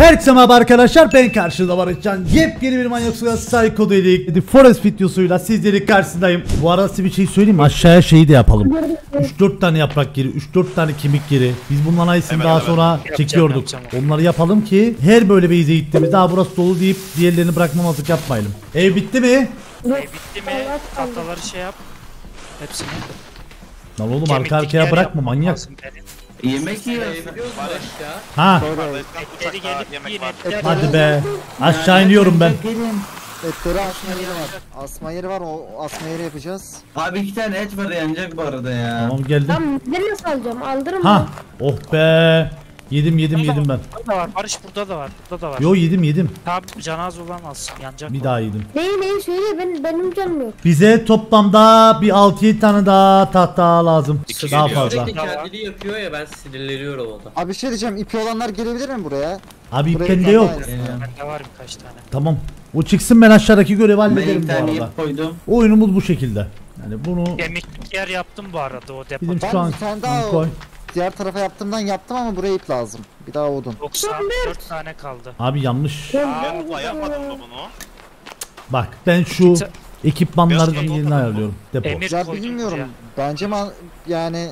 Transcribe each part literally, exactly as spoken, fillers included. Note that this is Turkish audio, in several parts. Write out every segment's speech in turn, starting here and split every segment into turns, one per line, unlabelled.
Herkese merhaba arkadaşlar, ben karşınızda Barışcan. Yepyeni bir Manyak Suya Psycho dedik The Forest videosuyla sizlerin karşısındayım. Bu arada size bir şey söyleyeyim mi? Aşağıya şeyi de yapalım. üç dört tane yaprak geri, üç dört tane kemik geri. Biz bunların ayısını daha
evet.
sonra
Yapacağım,
çekiyorduk.
yapacağım.
Onları yapalım ki her böyle bir izle gittiğimizde daha burası dolu deyip diğerlerini bırakmamazlık yapmayalım. Ev bitti mi?
Ev bitti mi? Tahtaları şey yap. Hepsini.
Lan oğlum
Kemiklikleri
arka arkaya bırakma
yapmam
manyak.
lazım benim.
Yemek yiyoruz.
Ha
Etleri gelip
yemek
yine
var.
etler.
hadi be. Aşağı iniyorum ben.
Gelin.
Etleri asma yeri var. Asma yeri var, o asma yeri yapacağız.
Abi iki tane et var yanacak bu arada ya.
Tamam geldim.
Tamam, ben nasıl alacağım? Aldırım
Ha
mı?
oh be. Yedim yedim yedim ben.
Burada da var. Barış burada da var. Burada da var.
Yo yedim yedim.
Tabi canaz olan alsın. Yanacak.
Bir daha yedim.
Neyi neyi söyle, ben, benim canım yok.
Bize toplamda bir altı yedi tane daha tahta lazım.
İki
Daha
geliyor.
fazla.
Sürekli kendini yapıyor ya, ben sinirleniyorum orada.
Abi bir şey diyeceğim, ipi olanlar gelebilir mi buraya?
Abi
Buraya
ipken de
bir
yok.
tane daha
Geliyorum.
Bende var birkaç tane.
Tamam. O çıksın, ben aşağıdaki görevi
Ben
hallederim
iki
bu
tane
arada.
ip koydum.
Oyunumuz bu şekilde. Yani bunu
Kemiklik yer yaptım bu arada o depo.
bizim
Ben
şu an
bir tane daha
koy.
Diğer tarafa yaptığımdan yaptım ama buraya ip lazım. Bir daha odun.
doksan dört tane kaldı.
Abi yanlış.
Ben mutlu yapmadım mı bunu?
Bak ben şu
Sen-
ekipmanların
Biraz
yerini
olmadı mı?
ayarlıyorum. Depo.
Emir
Ya
koydum
bilmiyorum.
buraya.
Bence ma yani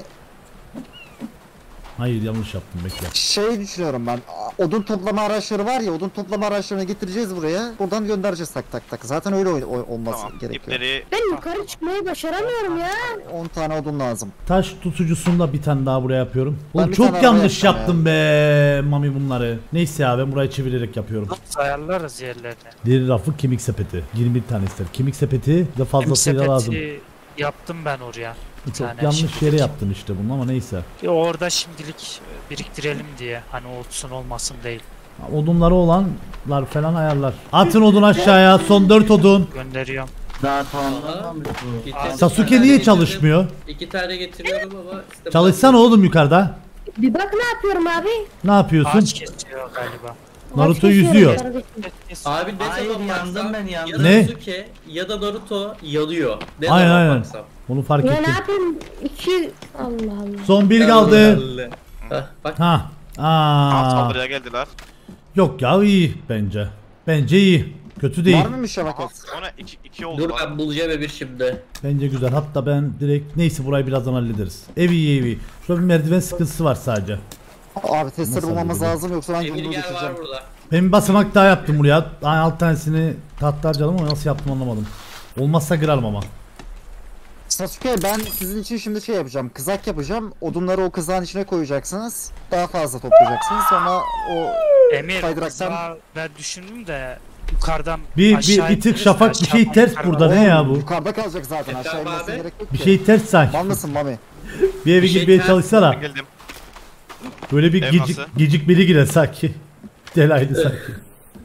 Hayır yanlış yaptım, bekle.
şey düşünüyorum ben. a- Odun toplama araçları var ya, odun toplama araçlarını getireceğiz buraya. Buradan göndereceğiz tak tak tak. Zaten öyle oy- oy- olması
Tamam.
gerekiyor.
İpleri
Ben yukarı çıkmayı başaramıyorum ya.
on tane odun lazım.
Taş tutucusunu da bir tane daha buraya yapıyorum. Oğlum
bir
çok
tane
yanlış
araya
yaptım be Mami bunları. Neyse ya, ben burayı çevirerek yapıyorum.
Nasıl ayarlarız yerlerini?
Deri rafı, kemik sepeti. yirmi bir tane ister. Kemik sepeti de
Hem
fazlasıyla lazım.
sepeti yaptım ben oraya. Bir
Çok
tane
yanlış
şimdilik.
yere yaptın işte bunu ama neyse.
Ya orada şimdilik biriktirelim diye. Hani olsun olmasın değil.
Odunları olanlar falan ayarlar. Atın odun aşağıya, son dört odun.
Gönderiyorum.
Daha tamamlanmamış bu.
Bir tane-
Sasuke
bir tane
niye
getirdim.
çalışmıyor?
İki tane getiriyorum ama işte
Çalışsana oğlum yukarıda.
Bir bak ne yapıyorum abi.
Ne yapıyorsun?
Ağaç kesiyor galiba.
Naruto
Ağaç kesiyorum
yüzüyor.
kardeşim.
Abi ne
Hayır,
zaman
yandım
baksam
ben, yandım.
ya da
Ne?
Sasuke ya da Naruto yanıyor. Ne
Aynen,
zaman
aynen.
baksam.
Onu fark
Ya ne
ettim.
yapayım? İki... Allah Allah.
Son bir kaldı.
Allah. Hah, bak
Ha.
Aa,
Aa.
saldırıya geldiler.
Yok ya, iyi bence. Bence iyi. Kötü değil.
Var mıymış şabaket?
Sonra iki, iki oldu
dur
lan.
ben bulacağım Emir şimdi.
Bence güzel. Hatta ben direkt neyse burayı birazdan hallederiz. Ev iyi, ev iyi. Şurada bir merdiven sıkıntısı var sadece.
Abi testleri
Nasıl
bulmamız
hallediyor?
lazım yoksa ben
Emir
yumruğu
gel var
getireceğim.
burada.
Ben bir basamak daha yaptım buraya. Ay, alt tanesini tahta harcadım ama nasıl yaptım anlamadım. Olmazsa kırarım ama.
Sasuke, ben sizin için şimdi şey yapacağım. Kızak yapacağım. Odunları o kızağın içine koyacaksınız. Daha fazla toplayacaksınız. Sonra o
Emir
Kaydıraktan-
kızağı ben düşündüm de yukarıdan
Bir bir,
aşağı
bir tık
indiririz de
şafak bir şey
aşağıdan
ters
yukarı
burada,
bak.
ne ya bu?
yukarıda kalacak zaten.
E,
Aşağı
tamam
inmesine
abi.
gerek yok
Bir
ki.
şey ters sanki.
Mal mısın Mami?
Bir eve
Bir şey
girmeye
ters.
çalışsana.
Ben geldim.
Böyle bir
Ev
gecik,
nasıl?
gecikmeli girer sanki. Delaydı sanki.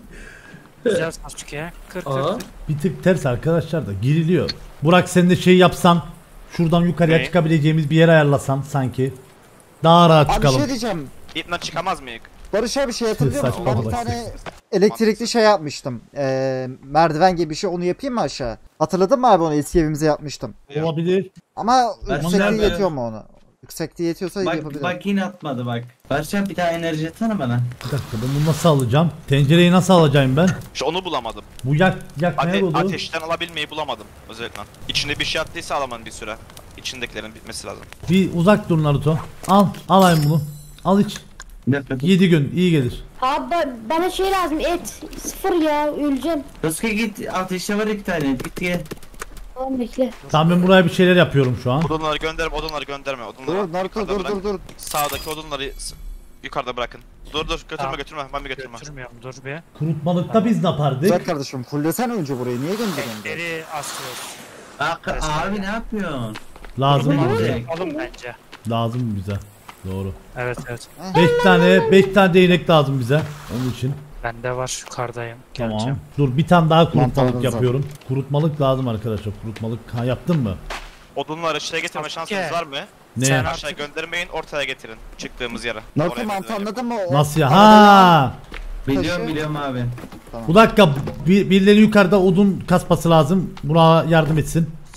Güzel Sasuke. Kır kır
Aa.
kır.
Bir tık ters arkadaşlar da giriliyor. Burak sen de şey yapsan. Şuradan yukarıya
Ne?
çıkabileceğimiz bir yer ayarlasan sanki. Daha rahat
Abi bir
çıkalım.
şey diyeceğim.
İpten çıkamaz mıyız?
Barış abi şey hatırlıyor musun? Ben
Saçma
bir
bak.
tane elektrikli şey yapmıştım. Ee, merdiven gibi bir şey, onu yapayım mı aşağı? Hatırladın mı abi, onu eski evimize yapmıştım.
Olabilir.
Ama
Ben
yüksekliği
nerede?
yetiyor mu onu? Yüksekliği yetiyorsa
Bak
yapabilirim.
bak yine atmadı bak. Barış'a bir daha enerji etsene bana.
Bir dakika, ben bunu nasıl alacağım? Tencereyi nasıl alacağım ben?
İşte onu bulamadım.
Bu yak yak ne
Ate
oldu?
ateşten alabilmeyi bulamadım özellikle. İçinde bir şey attıysa alamam bir süre. İçindekilerin bitmesi lazım.
Bir uzak dur Naruto. Al, alayım bunu. Al iç.
Bir dakika dur.
yedi gün iyi gelir.
Abi ba- bana şey lazım, et. Sıfır ya, öleceğim.
Sasuke git, ateşte var iki tane. Git gel.
Tamam bekle.
Tamam, ben buraya bir şeyler yapıyorum şu an.
Odunları gönderme, odunları gönderme. Odunları
Dur Naruto,
yukarıda
dur
bırak.
dur dur.
Sağdaki odunları s- yukarıda bırakın. Dur dur götürme
Tamam.
götürme. Ben bir götürme.
Götürmüyorum dur bir.
Kurutmalıkta biz ne yapardık?
Güzel kardeşim, fullesene önce burayı. Niye gönderiyorsun?
Etleri asıyoruz.
Bak abi ne yapıyorsun?
Lazım mı bize?
Direkt.
Yapalım bence.
Lazım mı bize? Doğru.
Evet evet.
beş tane beş tane değnek lazım bize. Onun için.
Bende var yukarıdayım.
Tamam.
Geleceğim.
Dur bir tane daha kurutmalık
Mantarınız
yapıyorum. Kurutmalık lazım arkadaşlar. Kurutmalık ha, yaptın mı?
Odunları şuraya getirme
Sasuke.
şansınız var mı?
Ne?
Sen-
Aşağı göndermeyin, ortaya getirin. Çıktığımız yere.
Naruto
Oraya
mantı
merdiven yapın.
anladın mı? O-
Nasıl ya?
Arabayı
Ha!
Biliyorum
Taşı.
biliyorum abi.
Bu dakika bir, birileri yukarıda odun kasması lazım. Buna yardım etsin.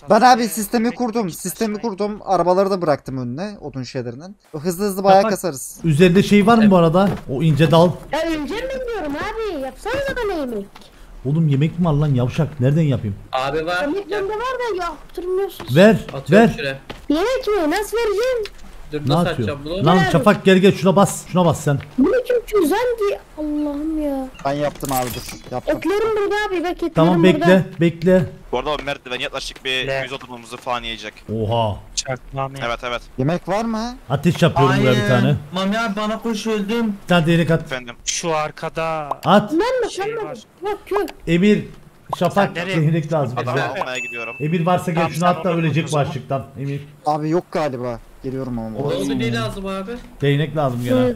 Ben abi sistemi kurdum. Sistemi kurdum. Arabaları da bıraktım önüne odun şeylerinin. Hızlı hızlı bayağı
Bak-
kasarız.
Üzerinde şey var mı bu arada? O ince dal.
Ya önce mi diyorum abi? Yapsanıza bana yemek.
Oğlum yemek mi var lan yavşak? Nereden yapayım?
Abi var.
Yemek bende var da yaptırmıyorsunuz.
Ver,
Atıyorum
ver.
şuraya.
Yemek mi? Nasıl vereceğim?
Dur
Ne
nasıl
atıyor?
atacağım bunu?
Lan
Ver.
Şafak gel gel şuna bas. Şuna bas sen.
Bunu kim çözendi? Allah'ım ya.
Ben yaptım abi dur. Yaptım.
Etlerim burada abi bak etlerim
Tamam
burada.
bekle, bekle.
Bu arada o merdiven yaklaşık bir
Le.
yüz oturmamızı falan yiyecek.
Oha.
Çakmağım ya.
Evet evet.
Yemek var mı?
Ateş yapıyorum buraya bir tane.
Mami abi bana koş öldüm.
Bir tane değnek at.
Efendim.
Şu arkada
At.
Ben mi?
Şey
Sen mi?
var.
Yok yok.
Emir, Şafak
Sen nereye
değnek lazım.
Adamı
Evet.
almaya gidiyorum.
Emir varsa gel
Tamam,
şunu
sen
at da
onu
ölecek
tut o
bu
zaman.
açlıktan. Emir.
Abi yok galiba. Geliyorum ama.
Ne oldu ne lazım abi?
Değnek lazım gene.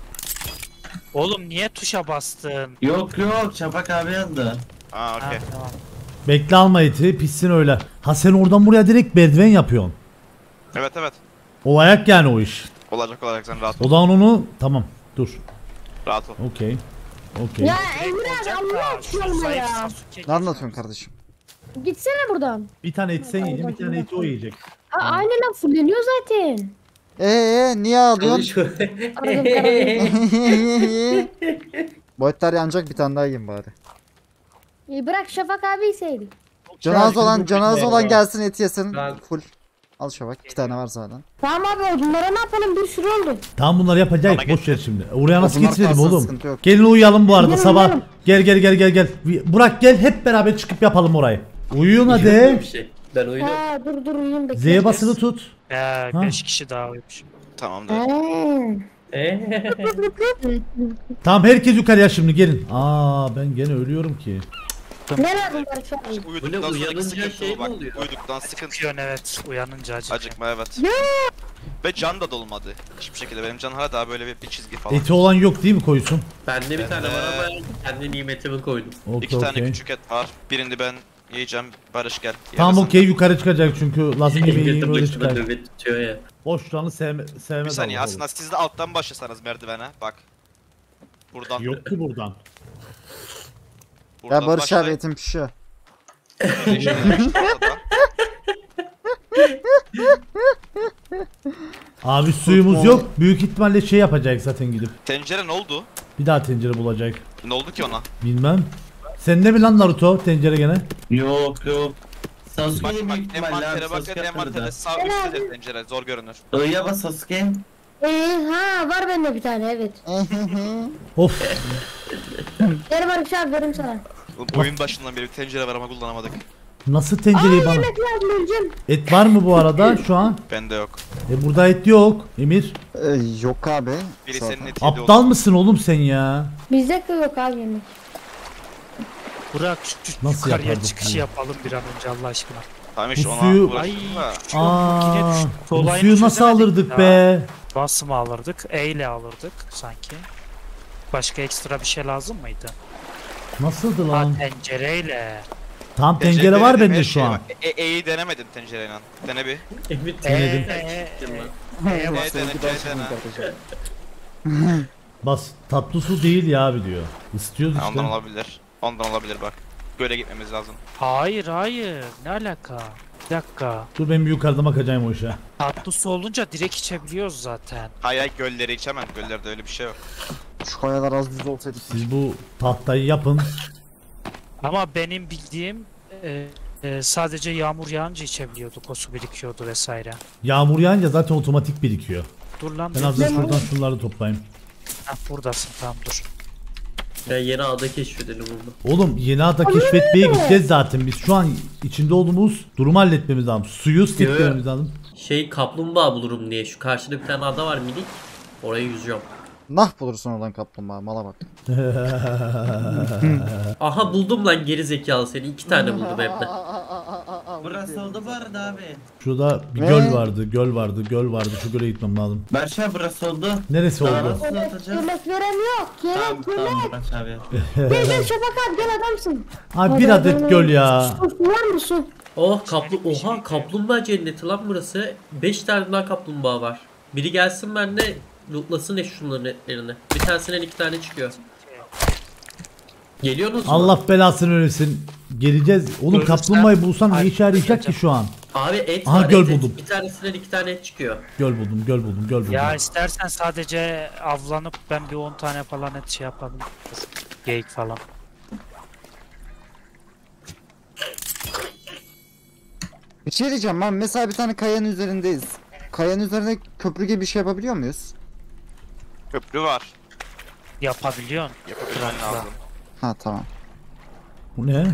Oğlum niye tuşa bastın?
Yok yok Şafak abi yazdı.
Aa
Ha,
okey.
tamam.
Bekle alma eti pişsin öyle. Ha sen oradan buraya direkt merdiven yapıyorsun.
Evet evet.
Olayak yani o iş.
Olacak olacak sen rahat ol.
O zaman onu tamam dur.
Rahat ol.
Okey. Okey.
Ya
Direkt
Emre abi
olacak
Allah
da,
aşkına
şu
olma
zayıf
ya.
Sasuke
Ne anlatıyorsun kardeşim?
Gitsene buradan.
Bir tane et sen yiyeceksin, bir tane eti o yiyecek.
Aa, aynen lan fulleniyor zaten.
Eee niye ağlıyorsun?
Çalışıyor.
Aradım karadım.
Bu etler yanacak bir tane daha yiyeyim bari.
İyi bırak Şafak abi seydi.
Canaz olan
Şarkı
canaz
bu-
olan gelsin et yesin.
Ben-
Full. Al Şafak iki tane var zaten.
Tamam abi odunlara ne yapalım bir sürü oldu.
Tamam bunları yapacağız.
Bana
Boş ver
getir.
şimdi. Oraya nasıl
Bunlar
getirelim
kalsın,
oğlum?
sıkıntı yok.
Gelin uyuyalım bu arada
Gidelim,
sabah.
gidelim.
Gel gel gel gel gel. Burak gel hep beraber çıkıp yapalım orayı. Uyuyun
Yok
hadi.
bir şey. Ben uyudum.
Ha dur dur uyuyayım bekle.
Z'ye basılı tut.
Ya
Ha.
beş kişi daha uyumuş.
Tamamdır.
Ha.
Eee.
Tamam herkes yukarıya şimdi gelin. Aa ben gene ölüyorum ki.
Ne lazım var şu an?
Uyuduktan
Bu ne,
sonraki
uyanınca
sıkıntı
şey
bu
mi
bak.
oluyor?
Uyuduktan sıkıntı.
Çıkıyorsun evet uyanınca acıkıyor.
Acıkma evet. Ve can da dolmadı. Hiçbir şekilde benim can hala daha böyle bir, bir çizgi falan.
Eti olan yok değil mi koysun?
Bende bir tane var ama kendi nimetimi koydum.
Okey
İki tane
okey.
küçük et var. Birini ben yiyeceğim. Barış gel.
Tamam
Yarısını.
okey yukarı çıkacak çünkü lazım gibi
Milletin
yiyeyim öyle
başına
çıkar.
nöbet tutuyor ya.
Boşluğunu sevme, sevmez
Bir saniye
Allah
aslında siz de alttan başlasanız merdivene. Bak. Buradan.
Allah. Yok ki buradan.
buradan
Ya Barış abi
başlayın.
etim pişiyor.
Değişelim ortada.
Abi suyumuz yok. Büyük ihtimalle şey yapacak zaten gidip.
Tencere ne oldu?
Bir daha tencere bulacak.
Ne oldu ki ona?
Bilmem. Sende mi lan Naruto tencere gene?
Yok yok.
Bak
Sasuke'ye
bak
büyük ihtimalle abi
envantere bakın
Sasuke
envantere
hatırladı.
sağ üstte de tencere zor görünür.
I'ya bas Sasuke.
Ee, ha var bende bir tane evet.
Of.
Gel Barış abi verim sana.
Oğlum, oyun başından beri bir tencere var ama kullanamadık.
Nasıl
Aa
tencereyi bana?
yemek lazım öleceğim.
Et var mı bu arada şu an?
Bende yok.
E burada et yok. Emir.
Ee, yok abi.
Biri
Zaten.
senin etiyle
Aptal mısın oğlum sen ya?
Bizde de yok abi yemek.
Burak şu, şu
Nasıl
yukarıya
yapardık
çıkışı
bunu?
yapalım bir an önce Allah aşkına.
Tamam işte
Bu
ona
suyu-
uğraştık da.
Şu
Aa,
yine düştü.
bu
Olayını
suyu nasıl
çözemedik
alırdık
ya.
be?
Nasıl mı alırdık? E ile alırdık sanki. Başka ekstra bir şey lazım mıydı?
Nasıldı
Ha
lan?
tencereyle.
Tam
Tencere
tencere var
denedim,
bende
her
şu
şey
an.
var. E, E'yi denemedim tencereyle. Dene bir.
Evet.
Denedim.
E, e,
Gittim
e,
lan.
E'ye bas.
E dene,
Sevgi
C
ben şimdi
dene.
kardeşim.
Bas tatlı su değil ya abi diyor. İstiyoruz
Ha, Ondan
işte.
olabilir. Ondan olabilir bak. Göle gitmemiz lazım.
Hayır hayır. Ne alaka? Bir dakika.
Dur ben bir yukarıda bakacağım o işe.
Tatlı su olunca direkt içebiliyoruz zaten.
Hayır hayır gölleri içemem. Göllerde öyle bir şey yok.
Şu kayalar az düz olsaydı.
Siz bu tahtayı yapın.
Ama benim bildiğim e, e, sadece yağmur yağınca içebiliyorduk. O su birikiyordu vesaire.
Yağmur yağınca zaten otomatik birikiyor.
Dur lan.
Ben
dur.
hazır şuradan şunları toplayayım.
Ha, buradasın tamam dur.
Ya yeni ada keşfedelim bunu.
Oğlum yeni ada keşfetmeye gideceğiz zaten. Biz şu an içinde olduğumuz durumu halletmemiz lazım. Suyu steklememiz lazım.
Şey kaplumbağa bulurum diye şu karşıda bir tane ada var minik. Oraya yüzüyorum.
Nah bulursun oradan kaplumbağa mala bak.
Aha buldum lan geri zekalı seni. iki tane buldum hem de.
Burası oldu bu arada abi.
Şurada bir
Ne?
göl vardı, göl vardı, göl vardı. Şu göle gitmem lazım.
Barış abi burası oldu.
Neresi
Daha
oldu?
nasıl
Yemek,
atacağız?
yemek veren yok.
Tamam
Yemek
tamam
yemek.
Barış abi.
Gel gel Şafak abi gel adamsın.
Abi bir
Hadi,
adet
hadi.
göl ya.
Su, su var mı su?
Oh kaplu oha kaplumbağa cenneti lan burası. beş tane daha kaplumbağa var. Biri gelsin ben de lootlasın eş şunların etlerini. Bir tanesinden iki tane çıkıyor. Geliyorsunuz mu?
Allah belasını versin. Geleceğiz. Oğlum
Görürsen-
kaplumbağayı bulsan ne
Ay,
işe yarayacak ki
geleceğim.
şu an?
Abi et
Aha,
var.
göl
et, et.
buldum.
Bir tanesinden iki tane et çıkıyor.
Göl buldum, göl buldum, göl buldum.
Ya istersen sadece avlanıp ben bir on tane falan et şey yapabilirim. Geyik falan.
Bir şey diyeceğim ben mesela bir tane kayanın üzerindeyiz. Kayanın üzerine köprü gibi bir şey yapabiliyor muyuz?
Köprü var.
Yapabiliyorsun.
Yapabilmen lazım.
Ha tamam.
Bu ne?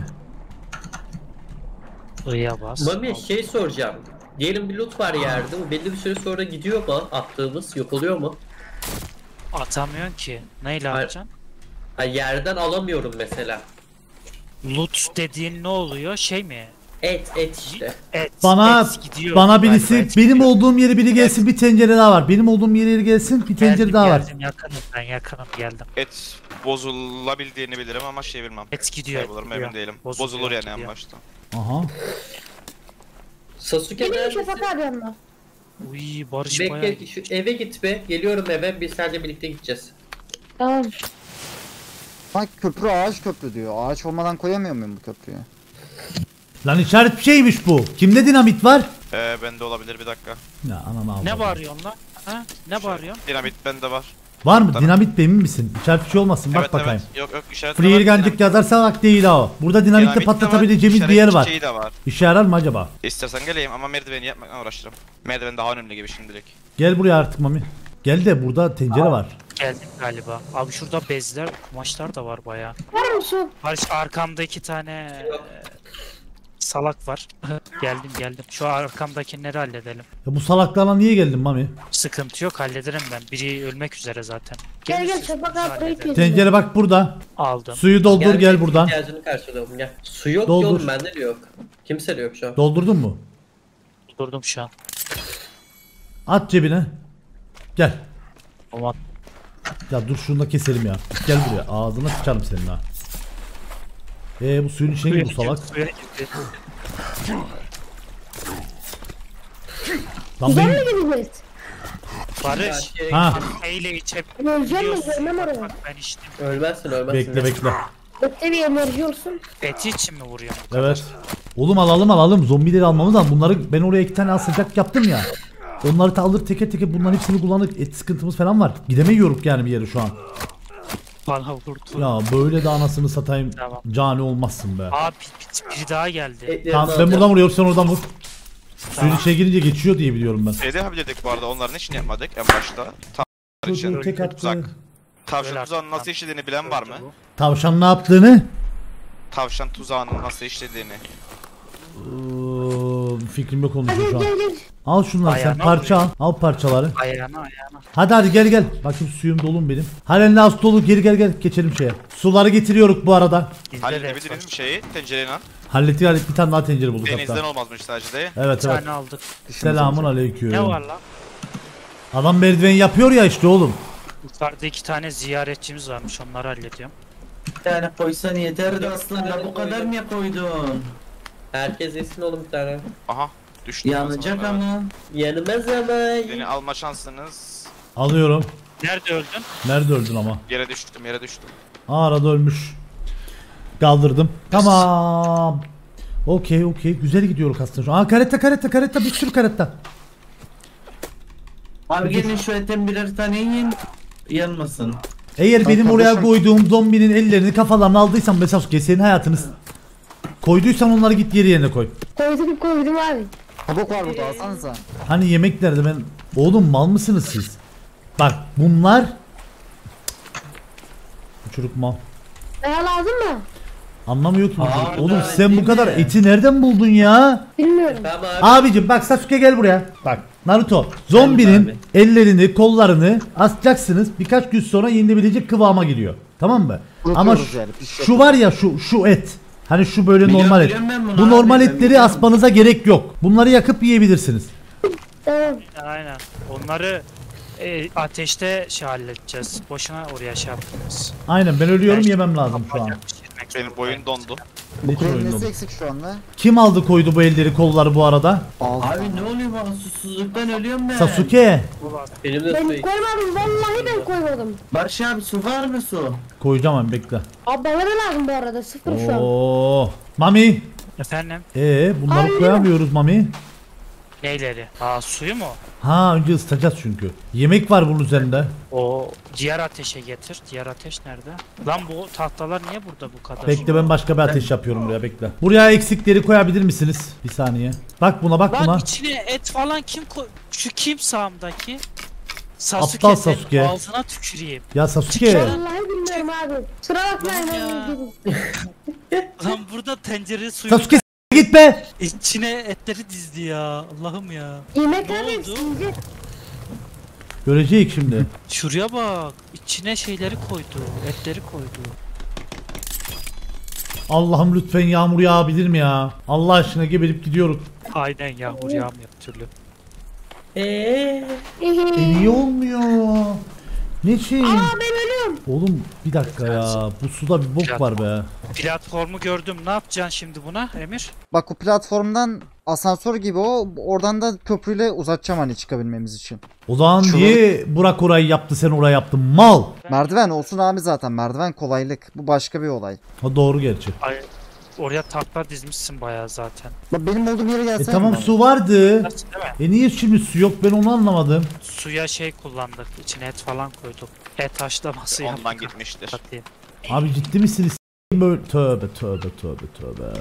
I'ya bas.
Mami şey soracağım. Diyelim bir loot var yerde. Bu belli bir süre sonra gidiyor mu? Attığımız yok oluyor mu?
Atamıyorsun ki. Neyle
Hayır.
atacaksın?
Ha, yerden alamıyorum mesela.
Loot dediğin ne oluyor? Şey mi?
Et et işte.
Et.
Bana
et gidiyor
bana
galiba,
birisi
et
benim
gidiyor.
olduğum yeri biri gelsin, bir tencere daha var. Benim olduğum yere gelsin, bir tencere
Geldim,
daha var.
geldim, yakınım ben yakınım geldim.
Et bozulabildiğini bilirim ama şey bilmem.
Et gidiyor.
Sayılır mı
gidiyor.
emin değilim.
Bozuluyor,
Bozulur yani en
gidiyor.
başta.
Aha.
Sasuke
Benim
neredesin?
Şafak abi yanına.
Uy Barış bayağı.
Bekle şu eve git be. Geliyorum eve. Biz seninle birlikte gideceğiz.
Tamam.
Bak köprü ağaç köprü diyor. Ağaç olmadan koyamıyor muyum bu köprüyü?
Lan işaret bir şeymiş bu. Kimde dinamit var?
Ee, bende olabilir bir dakika.
Ya anam abi.
Ne bağırıyorsun lan? Ha? Ne bağırıyorsun?
Dinamit bende var.
Var mı?
Tamam.
Dinamit de emin misin? İşaret bir şey olmasın. Bak
evet
bakayım.
evet. Yok yok işaret
Free gancık yazarsa bak değil ha o. Burada dinamitle
Dinamit de var,
patlatabileceğimiz bir
işaret
yer var.
çiçeği de var.
İşe yarar mı acaba?
İstersen geleyim ama merdiveni yapmakla uğraşırım. Merdiven daha önemli gibi şimdilik.
Gel buraya artık Mami. Gel de burada tencere var.
Geldim galiba. Abi şurada bezler, kumaşlar da var bayağı.
Var mı su?
Barış arkamda iki tane e, salak var. geldim geldim. Şu arkamdakileri halledelim.
Ya bu salaklarla niye geldin Mami?
Sıkıntı yok hallederim ben. Biri ölmek üzere zaten.
Gel gel
Gelirsin,
Şafak
biz
abi burayı
hallederiz.
çözüyor.
Tencere bak burada.
Aldım.
Suyu doldur gel,
benim
buradan.
İhtiyacını karşılıyorum gel. Su yok
Doldur.
ki oğlum bende de yok. Kimse de yok şu an.
Doldurdun mu?
Durdum şu an.
At cebine. Gel.
Aman.
Ya dur şunu da keselim ya. Gel buraya. Ağzına sıçarım senin ha. Eee bu suyun içine girdi bu salak.
Suya girdi.
Lan
Güzel mi
benim...
gideceğiz?
Barış.
Ha.
Neyle içebiliyorsun?
Öleceğim mi? Ölmem oraya.
Bak ben içtim.
Ölmezsin ölmezsin.
Bekle bekle.
Bekle bir enerji olsun.
Eti için mi vuruyorsun? bu kadar?
Evet. Oğlum alalım alalım. Zombileri almamız lazım. Bunları ben oraya iki tane al sıcak yaptım ya. Onları da alır teke teke bunların hepsini kullanıp et sıkıntımız falan var. Gidemiyoruz yani bir yere şu an.
Bana vurdu.
Ya böyle de anasını satayım.
Tamam.
Cani olmazsın be.
Aa bir, bir, biri daha geldi.
Etlerini
Tamam ben
alacağım.
buradan vuruyorum sen oradan vur. Suyun
Tamam.
içine girince geçiyor diye biliyorum ben.
Şey de yapabilirdik bu arada onların için yapmadık en başta. Tavşan için.
Çocuğu tek attı.
Tuzak. Tavşan
Öyle
tuzağının nasıl
artık.
işlediğini bilen var mı?
Tavşan ne yaptığını?
Tavşan tuzağının nasıl işlediğini.
Ee, fikrim yok onun için
Gel
şu an.
gel gel.
Al şunları sen
Ayağına
parça al.
vuruyor.
Al parçaları.
Ayağına ayağına.
Hadi hadi gel gel. Bakayım suyum dolu mu benim? Halen az dolu, geri gel gel geçelim şeye. Suları getiriyoruz bu arada.
Bizde de et
Halledebildiniz
var.
mi şeyi tencereyle?
Hallettik hallettik bir tane daha tencere bulduk
Denizden
hatta.
olmazmış sadece de.
Evet
Bir
evet.
tane aldık.
Selamun aleyküm.
Ne var lan?
Adam merdiven yapıyor ya işte oğlum.
Yukarıda iki tane ziyaretçimiz varmış. Onları hallediyorum.
Bir tane koysan yeterdi aslında. Bu kadar mı koydun?
Herkes yesin oğlum bir tane.
Aha düştü.
Yanacak
ağzıma.
ama.
Yanımaz ama.
Beni alma şansınız.
Alıyorum.
Nerede öldün?
Nerede öldün ama?
Yere düştüm yere düştüm.
Aa, arada ölmüş. Kaldırdım. Tamam. Okey okey. Güzel gidiyoruz aslında şu an. Aa karetta karetta karetta bir sürü karetta.
Abi gelin şu etten birer tane yiyin. Yanmasın.
Eğer benim
Kanka,
oraya
boşver.
koyduğum zombinin ellerini kafalarına aldıysan mesela senin hayatınız. Koyduysan onları git yeri yerine koy.
Koydum koydum abi.
Kabuk var burada alsanıza.
Hani yemek nerede ben? Oğlum mal mısınız siz? Bak bunlar. Bu çocuk mal.
Daha lazım mı?
Anlamıyor ki bu
Aa,
çocuk. Oğlum
gayet
sen bu
değil
kadar
mi?
eti nereden buldun ya?
Bilmiyorum.
Tamam abi.
Abicim bak Sasuke gel buraya. Bak Naruto. Zombinin
abi.
ellerini, kollarını asacaksınız. Birkaç gün sonra yenilebilecek kıvama geliyor. Tamam mı? Ama
Kurutuyoruz
şu,
yani, pişiyor.
şu var ya şu şu et. Hani şu böyle
Biliyorum,
normal et.
biliyorum ben bunu
Bu
abi,
normal
ben
etleri
biliyorum.
asmanıza gerek yok. Bunları yakıp yiyebilirsiniz.
Tamam.
Aynen. Onları e, ateşte şey halledeceğiz. Boşuna oraya şey yaptınız.
Aynen ben ölüyorum
Ben-
yemem lazım şu an.
Bacak pişirmek
Benim
zorundayım.
boyun dondu.
Ne için
Kurum
oyun
nesi
oldu?
eksik şu anda?
Kim aldı koydu bu elleri kolları bu arada?
Altı
Abi
tane.
ne oluyor bana susuzluktan ölüyorum ben.
Sasuke.
Benim de
Ben
su
koymadım vallahi ben koymadım.
Barış abi su var mı su?
Koyacağım ben bekle.
Abi bana da lazım bu arada sıfır şu an.
Oo. Mami.
Efendim?
Ee bunları
Ay,
koyamıyoruz Mami.
Neyleri? Aa suyu mu?
Ha önce ısıtacağız çünkü. Yemek var bunun üzerinde.
O diğer ateşe getir. Diğer ateş nerede? Lan bu tahtalar niye burada bu kadar?
Bekle ben başka bir ateş yapıyorum buraya bekle. Buraya eksikleri koyabilir misiniz? Bir saniye. Bak buna bak
Lan
buna.
içine et falan kim koy... Şu kim sağımdaki? Sasuke,
Aptal
senin
Sasuke.
ağzına tüküreyim.
Ya Sasuke.
Vallahi bilmiyorum abi. Kusura bakmayın
Ya.
abi.
Lan burada tencere suyu
Sasuke s- git be.
içine etleri dizdi ya. Allah'ım ya.
Yemek
Ne
abi
oldu?
şimdi.
Görecek şimdi.
Şuraya bak. İçine şeyleri koydu. Etleri koydu.
Allah'ım lütfen yağmur yağabilir mi ya? Allah aşkına geberip gidiyoruz.
Aynen yağmur yağmıyor bir türlü.
Eee.
E niye olmuyor? Ne şey?
Aa ben ölüyorum.
Oğlum bir dakika ya. Bu suda bir bok var be.
Platformu gördüm. Ne yapacaksın şimdi buna Emir?
Bak o platformdan asansör gibi o. Oradan da köprüyle uzatacağım hani çıkabilmemiz için.
O zaman
Şunu-
niye Burak orayı yaptı sen orayı yaptın mal?
Merdiven olsun abi zaten. Merdiven kolaylık. Bu başka bir olay.
Ha doğru gerçi.
Ay, oraya tahta dizmişsin bayağı zaten.
Bak benim olduğum yere
E
gelsene.
tamam
bana.
su vardı.
Nasıl değil mi?
E niye şimdi su yok ben onu anlamadım.
Suya şey kullandık. İçine et falan koyduk. Et haşlaması yaptık.
Ondan gitmiştir.
Atayım.
Abi ciddi misiniz? S**eyim böyle tövbe tövbe tövbe tövbe.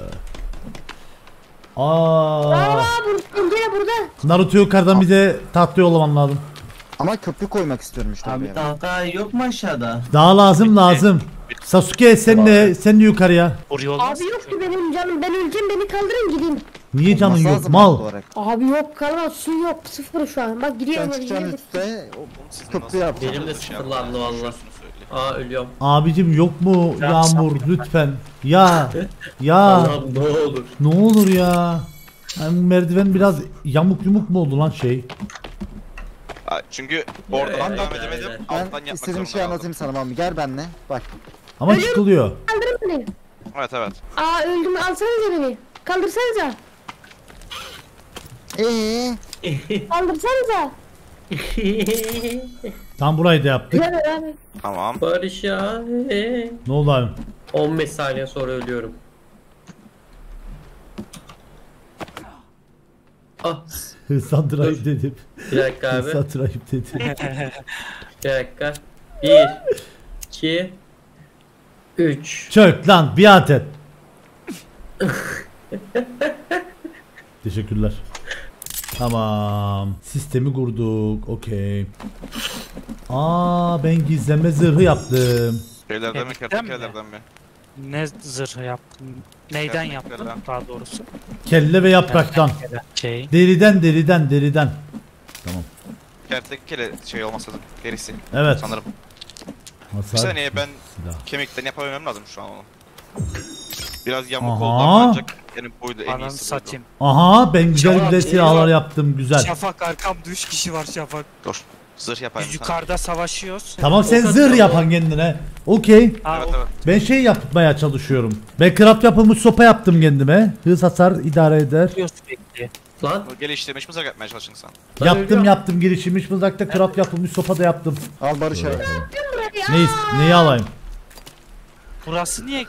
Aa,
Aa burada tencere burada.
Naruto yukarıdan bize tahta yollaman lazım.
Ama köprü koymak istiyorum işte.
Abi
oraya.
tahta yok mu aşağıda?
Daha lazım lazım. Sasuke sen de sen de yukarıya.
Oraya olmaz
Abi
ki.
yok ki benim canım. Ben öleceğim beni kaldırın gideyim.
Niye canın
Olması
yok
lazım
mal?
haklı olarak.
Abi yok kalmaz su yok sıfır şu an. Bak
Sen
gidiyorum.
çıkacaksın
gidiyorum.
üstte. o
Sizin
Köprü
nasıl
yapacağım.
Benim de
şey
sıfırlandı
yapmanızı
valla.
düşünüyorsunuz söyle.
Aa ölüyorum.
Abicim yok mu
Ya
yağmur lütfen. Ya ya
Allah'ım ne olur.
ne olur ya. Yani merdiven biraz yamuk yumuk mu oldu lan şey?
Aa, çünkü oradan
Ya,
devam
ya,
edemedim.
ya.
Alttan
Ben
yapmak
istediğim
zorunda
şeyi
kaldım.
anlatayım sana Mami. Gel benimle. Bak.
Ama çıkılıyor.
Kaldırın beni.
Evet evet.
Aa öldüm alsanıza beni. Kaldırsanıza.
Eee.
Kaldırsanıza.
Tam burayı da yaptık.
Güzel abi.
Tamam.
Barış ya. Ee.
Ne oldu abi?
on beş saniye sonra ölüyorum. Ah
Hızlandırayım dedim.
bir dakika abi.
Hızlandırayım dedim.
Bir dakika. Bir. iki. Üç.
Çök lan biat et. Teşekkürler. Tamam. Sistemi kurduk. Okey. Aa ben gizlenme zırhı yaptım.
Şeylerden mi?
Kemikten mi?
Kertenkelelerden mi?
Ne zırhı yaptın? Neyden yaptın
Kertenkeleler.
daha doğrusu?
Kelle ve yapraktan.
Şey.
Deriden deriden deriden. Tamam.
Kertenkele şey olmasa derisi
Evet.
sanırım.
Hasar.
Bir saniye ben
Silah.
kemikten yapabilmem lazım şu an onu. Biraz yamuk
Aha.
oldu ama ancak benim buydu en
Ananı
iyisi buydu.
satayım.
Aha ben güzel
Şafak,
güzel
şey
silahlar
var.
yaptım güzel.
Şafak arkamda üç kişi var Şafak.
Dur. Zırh yapayım
Biz
sana.
yukarıda savaşıyoruz.
Tamam sen
O
zırh
kadar.
yapan kendine. Okey.
Ha,
Evet
o-
evet.
Ben şey yapmaya çalışıyorum. Ben craft yapılmış sopa yaptım kendime. Hız hasar idare eder.
Yapıyor sürekli.
Lan.
Bu geliştirmiş mızrak yapmaya çalışın sen.
Ben
yaptım
ölüyorum.
yaptım girişilmiş mızrakta craft yapılmış sopa da yaptım.
Al Barış abi.
Neyi, neyi alayım?
Burası niye?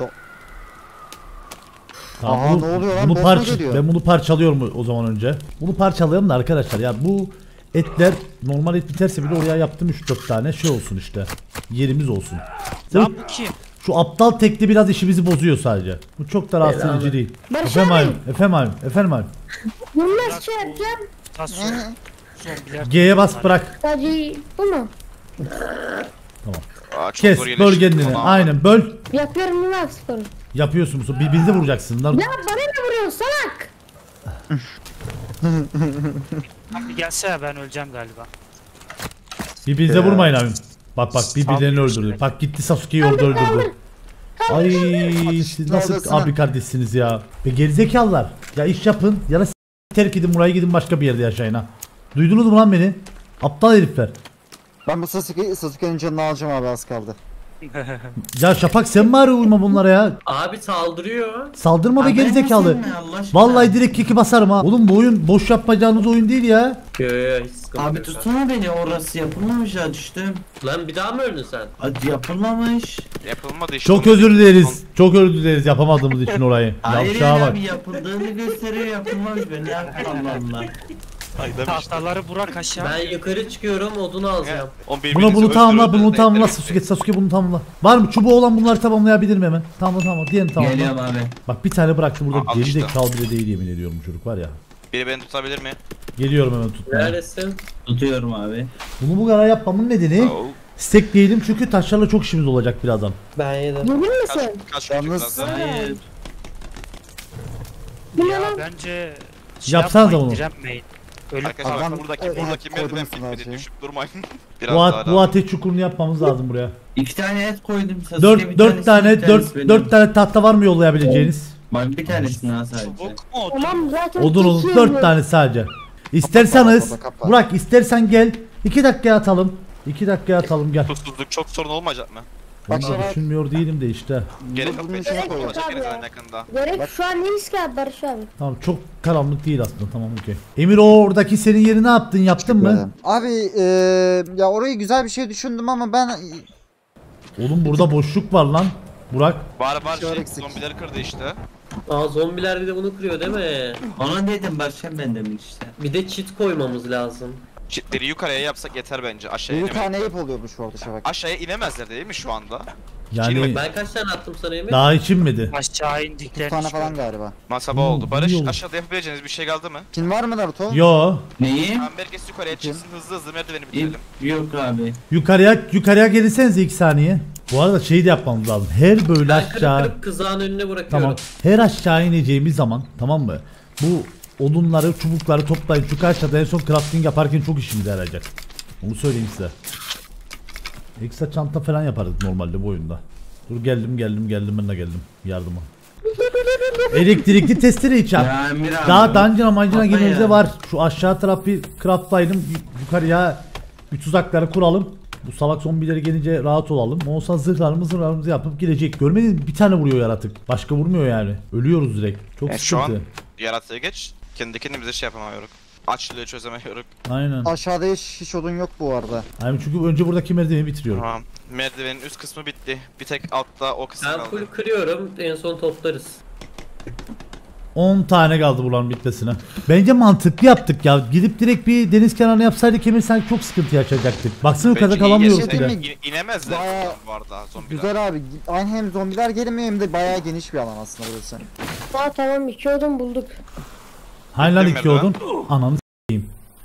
Tamam,
Aha,
bunu,
ne oluyor lan?
bunu
Bot mu
parça,
geliyor?
ben bunu parçalıyorum o zaman önce. Bunu parçalayalım da arkadaşlar ya bu etler normal et biterse bile oraya yaptım üç dört tane şey olsun işte. Yerimiz olsun. Sırf
Lan bu kim?
şu aptal tekli biraz işimizi bozuyor sadece. Bu çok da rahatsız
Helal
edici
abi.
değil.
Barış
Efendim
abi.
abim, efendim abim, efendim abim.
Bunu nasıl şey yapacağım?
Tasyon. Zombiler.
G'ye bas bırak.
Sadece bu mu?
Aa, çok
Kes
zor
böl
yerleştirdim
kendini.
onu ama.
Aynen böl.
Yapıyorum bunu abi sporu.
Yapıyorsun musun? Birbirinize vuracaksın. Lan.
Ya bana ne vuruyorsun salak?
Abi gelsene ben öleceğim galiba.
Birbirinize vurmayın abim. Bak bak birbirlerini öldürdü. Bak gitti Sasuke'yi orada öldürdü. Ay siz nasıl
Neredesin lan?
abi kardeşsiniz ya. Be gerizekalılar. Ya iş yapın ya da s- terk edin buraya gidin başka bir yerde yaşayın ha. Duydunuz mu lan beni? Aptal herifler.
Ben bu Sasuke, Sasuke'nin canını alacağım abi az kaldı.
Ya Şafak sen bari uyma bunlara ya.
Abi saldırıyor.
Saldırma be
Haberin
gerizekalı.
olsun mu Allah aşkına?
Vallahi direkt kiki basarım ha. Oğlum bu oyun boş yapacağınız oyun değil ya.
Yo yo yo, hiç sıkıntı
Abi
yok.
tutsana beni, orası yapılmamış ya, düştüm.
Lan bir daha mı öldün sen?
Hadi yapılmamış.
Yapılmadı işte.
Çok
onun-
özür dileriz. Çok özür dileriz yapamadığımız için orayı.
Hayır
Yavşağa
ya
bak.
abi, yapıldığını gösteriyor, yapılmamış, ben ne yapayım Allah Allah.
Ay demiş.
Tahtaları bırak aşağı.
Ben yukarı çıkıyorum odunu alacağım.
Buna bunu tamamla, bunu tamamla Sasuke, Sasuke bunu tamamla. Var mı çubuğu olan bunları tamamlayabilir mi hemen? Tamam tamam, diğerini tamamla.
Geliyorum abi.
Bak bir tane bıraktım burada,
Aa, al
geri
işte.
zekalı bile değil yemin ediyorum bu çocuk var ya.
Biri beni tutabilir mi?
Geliyorum hemen tutmaya.
Neredesin?
Tutuyorum abi.
Bunu bu kadar yapmamın nedeni
Oo.
stack diyelim çünkü taşlarla çok işimiz olacak birazdan.
Ben yedim.
Yemin
Kaç,
misin?
kaç küçük
Yalnız-
lazım?
Hayır.
Bu ne
Ya
lan?
bence şey
Yapsanıza
yapmayın,
bunu.
direnmeyin. Ölüp
Arkadaşlar
Adam-
bak buradaki
Evet,
buradaki
koydum
merdiven
sana
bitmedi
şeyi.
düşüp durmayın. Biraz
Bu,
daha
at, bu
lazım.
ateş çukurunu yapmamız lazım buraya.
İki tane et koydum. Sasuke
Dört
bir
dört
tanesi,
tane
bir tanesi
dört
benim.
dört tane tahta var mı yollayabileceğiniz?
Bak bir tanesini ha sadece.
Çubuk mu otur?
Tamam zaten
Odun olsun
tek
dört
yiyorum.
tane sadece. İsterseniz
kapa, kapa.
Burak istersen gel iki dakikaya atalım. iki dakikaya atalım gel.
Susuzluk çok sorun olmayacak mı?
Bak
Onu da
şuna-
düşünmüyor değilim de işte.
Gerek
bunun
yok
içine
bence.
koy.
Olacak en
Abi.
azından yakında.
Gerek şu an ne riski abi Barış abi?
Tamam çok karanlık değil aslında, tamam okey. Emir o oradaki senin yeri ne yaptın, yaptın mı?
Abi eee ya orayı güzel bir şey düşündüm ama ben
Oğlum burada boşluk var lan. Burak.
Var var
Şey
şey
eksik.
zombileri kırdı işte.
Aa zombiler bir de bunu kırıyor değil mi?
Ona dedim Barış'ım ben demin işte.
Bir de cheat koymamız lazım.
Çitleri yukarıya yapsak yeter bence. Aşağıya
bir
inemez.
tane ip oluyormuş orada Şafak.
Aşağıya inemezler değil mi şu anda?
Yani
Ben kaç tane attım sana Emir?
daha içinmedi.
Aşağı
Bir
indiklerini
tane falan
çıkıyor.
galiba.
Masaba
Oo,
oldu. Barış
iyi oldu.
aşağıda yapabileceğiniz bir şey kaldı mı?
Pin var mı Naruto?
Yo.
Neyi?
Tamam herkes yukarıya çıksın hızlı hızlı merdiveni bitirelim.
Yok abi.
Yukarıya yukarıya gelirsenize iki saniye. Bu arada şey de yapmamız lazım. Her böyle
Ben kırıp
aşağı
kırıp kızağın önüne bırakıyorum.
tamam. Her aşağı ineceğimiz zaman tamam mı? Bu odunları, çubukları toplayın. Çünkü aşağıda en son crafting yaparken çok işimize yarayacak. Onu söyleyeyim size. Ekstra çanta falan yaparız normalde bu oyunda. Dur geldim geldim geldim ben de geldim yardıma. Elektrikli testere hiç yap.
Ya Emir abi.
Daha dungeon'a mancına
Kafayı
girmemize
ya.
var. Şu aşağı taraf bir craftlayalım. yu- Yukarıya bir tuzakları kuralım. Bu salak zombileri gelince rahat olalım. Olsa zırhlarımızı zırhlarımızı yapıp girecek. Görmedin mi? Bir tane vuruyor yaratık. Başka vurmuyor yani. Ölüyoruz direkt. Çok
Yani şu an
sıkıntı.
yaratığı geç. Kendi kendimize şey yapamıyoruz. Açlığı çözemiyoruz.
Aynen.
Aşağıda hiç, hiç odun yok bu arada.
Yani çünkü önce buradaki merdiveni bitiriyorum.
Tamam. Merdivenin üst kısmı bitti. Bir tek altta o kısmı
Ben
kaldı.
full kırıyorum en son toplarız.
on tane kaldı buranın bitmesine. Bence mantıklı yaptık ya. Gidip direkt bir deniz kenarına yapsaydık Emir sanki çok sıkıntı yaşayacaktık. Baksana yukarıda
Bence iyi
kalamıyoruz
geçti.
bile.
bile.
İn- İnemezler
Bayağı
bu arada zombiler.
Güzel abi. Aynı hem zombiler gelmiyor hem de bayağı geniş bir alan aslında burası.
Daha tamam iki odun bulduk.
Hani lan
Bitti
iki
mi
odun? Ananı s**eyim.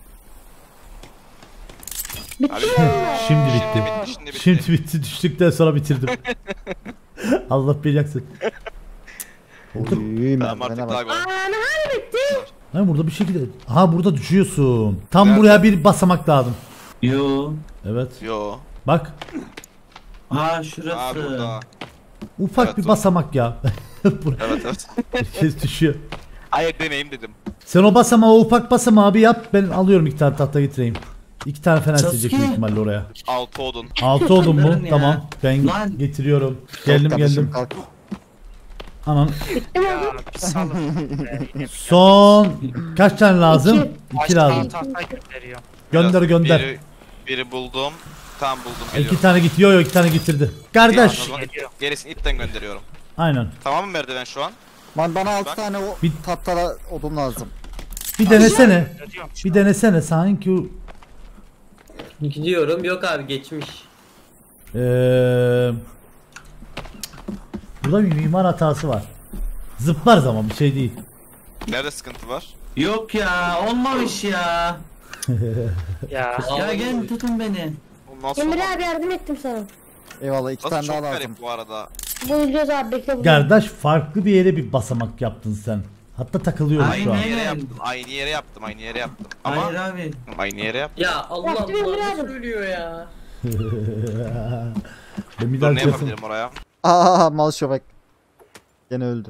Bitti
Abi,
mi?
Şimdi
Şimdi
bitti.
bitti, şimdi bitti.
Şimdi bitti. Düştükten sonra bitirdim. Allah bileceksin. Otur.
Uy,
Tamam artık
merdivene
daha
bak.
gol.
Aa ne hali bitti?
Ha burada bir şekilde. Ha burada düşüyorsun. Tam
Nerede?
buraya bir basamak lazım.
Yo.
Evet.
Yo.
Bak.
Aa şurası.
Aa burada.
Ufak
Evet,
bir
o-
basamak ya. Buraya
Evet evet.
herkes düşüyor.
Hayır deneyim dedim.
Sen o basamağı, o ufak basamağı bir yap. Ben alıyorum iki tane tahta getireyim. İki tane falan
Sasuke.
isteyecek büyük ihtimalle oraya.
Altı odun.
Altı oldun mu?
Bunların ya.
Tamam. Ben
Lan.
getiriyorum. Geldim
Kardeşim,
geldim.
kalk.
Anan.
Bitti mi
Ya
odun?
bir salın. Be,
Son kaç tane lazım?
İki.
İki,
Kaç
lazım.
tane tahta gönderiyor.
Gönder
Biraz
gönder.
Biri, biri buldum. Tamam buldum
İki
geliyorum.
tane gidiyor, yok iki tane getirdi. Kardeş.
Bir anda
Geliyor.
Gerisini ipten gönderiyorum.
Aynen.
Tamam mı merdiven şu an?
Man bana altı
Bak.
tane o
Bir-
tatlara odun lazım.
Bir denesene.
Ödüyorum şu
Bir
an.
denesene sanki
Gidiyorum yok abi geçmiş.
Eee burada bir mimar hatası var. Zıplarız ama bir şey değil.
Nerede sıkıntı var?
Yok ya olmamış ya.
Ya
Ya gel tutun beni.
Ondan sonra
Emir abi yardım ettim sana.
Eyvallah iki
nasıl
tane daha
çok
lazım.
garip bu arada.
Bulacağız abi bekle bunu.
Kardeş farklı bir yere bir basamak yaptın sen. Hatta takılıyoruz şu
Aynı
an.
Aynen.
yere yaptım. Aynı yere yaptım. Aynı yere yaptım. Ama
Hayır abi.
aynı yere yaptım.
Ya Allah
Yaptım Emir
Allah
abi.
nasıl ölüyor ya?
Ben bir
Dur
daha
ne
kesin.
yapabilirim oraya?
Aa mal Şafak. Gene öldü.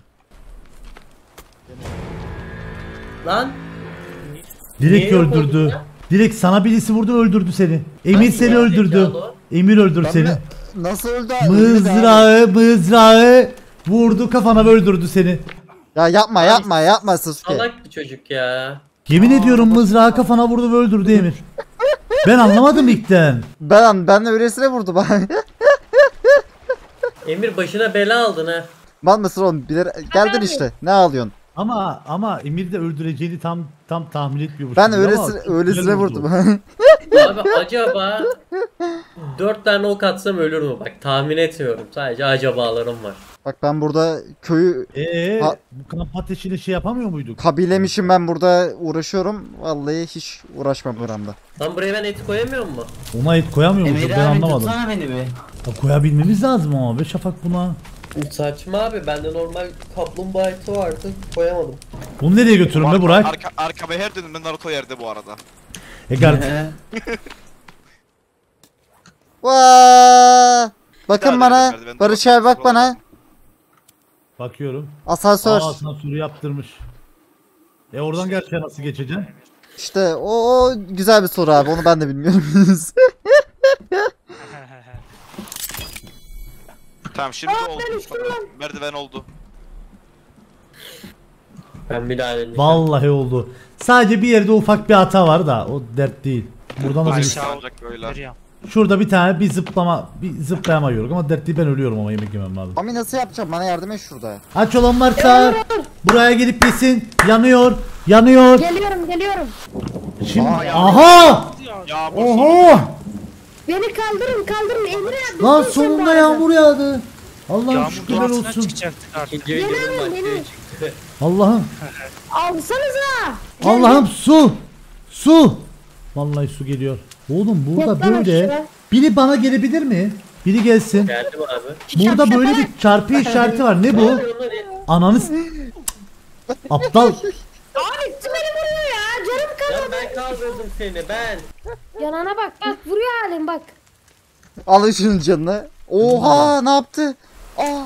Lan
Direkt
Niye
öldürdü.
yapıyordun ya?
Direkt sana birisi vurdu öldürdü seni. Emir
Nasıl
seni
ya,
öldürdü.
zekalı o?
Emir öldürdü
Ben
seni.
de- Nasıl öldü abi? Öldü abi.
Mızrağı mızrağı vurdu kafana ve öldürdü seni.
Ya yapma yapma yapma Sasuke.
salak bir çocuk ya.
Yemin ediyorum mızrağı kafana vurdu ve öldürdü Emir. Ben anlamadım ilkten.
Ben ben de öylesine vurdu bana.
Emir başına bela aldın ha.
Mal mısın oğlum? Bilir, geldin işte. Ne ağlıyorsun?
Ama ama Emir de öldüreceğini tam tam tahmin etmiyormuş.
Ben
gibi ama
öylesine,
çok
öylesine
güzel vurdu.
vurdum.
Abi acaba dört tane ok atsam ölür mü? Bak tahmin etmiyorum. Sadece acabalarım var.
Bak ben burada köyü
Eee
Ha-
bu kamp ateşiyle şey yapamıyor muyduk?
kabilemişim, ben burada uğraşıyorum. Vallahi hiç uğraşmam buramda.
Lan buraya ben et koyamıyor mu?
Ona et koyamıyor musun?
Emir
Ben
abi
anlamadım.
tutsana beni bir.
Ya koyabilmemiz lazım ama be Şafak buna.
Saçma abi. Bende normal kaplumbağa eti vardı. Koyamadım.
Bunu nereye götürün be Burak?
Arka, arkama her dönümde Naruto yerde bu arada.
Egar
He.
Vaa! Bakın
Bir daha
bana.
denedim, ben de
Barış
bakıyorum.
abi bak bana.
bakıyorum.
Asansör.
Aa asansörü yaptırmış. E oradan gerçeğe nasıl geçeceksin?
İşte o, o güzel bir soru abi. Onu ben de bilmiyorum.
Tamam şimdi
Aa,
oldu.
ben uçtum lan.
Merdiven oldu.
Ben bir daha deneyeceğim.
Vallahi oldu. Sadece bir yerde ufak bir hata var da o dert değil. Buradan da bir...
Aşağı
Ancak böyle.
Veriyorum.
Şurada bir tane bir zıplama bir zıplayamıyorum ama dert değil, ben ölüyorum ama yemek yemem lazım.
Ami nasıl yapacağım? Bana yardım et şurada.
Aç olan varsa buraya gelip yesin. Yanıyor. Yanıyor.
Geliyorum geliyorum.
Şimdi
Aa, ya.
aha!
Yağmur
Oho!
Beni kaldırın kaldırın Emir abi.
Lan
lütfen
sonunda
bari.
yağmur yağdı. Allah'ım
Yağmur
şükürler
duasına
olsun.
çıkacaktık artık.
İkinci videonun
Gelelim,
başlığı
gelelim.
çıktı.
Allah'ım.
Alsanıza.
Allah'ım su. Su. Vallahi su geliyor. Oğlum burada
Yat lan
böyle
aşağı.
biri bana gelebilir mi? Biri gelsin.
Geldim abi.
Burada böyle bir çarpı işareti var. Ne bu? Ananı s- Aptal.
Abi beni vuruyor ya. Canım
Ya
kalmadı.
ben kaldırdım seni ben.
Yanana bak bak vuruyor halim bak.
Al şunun canını. Oha, ne yaptı? Aa.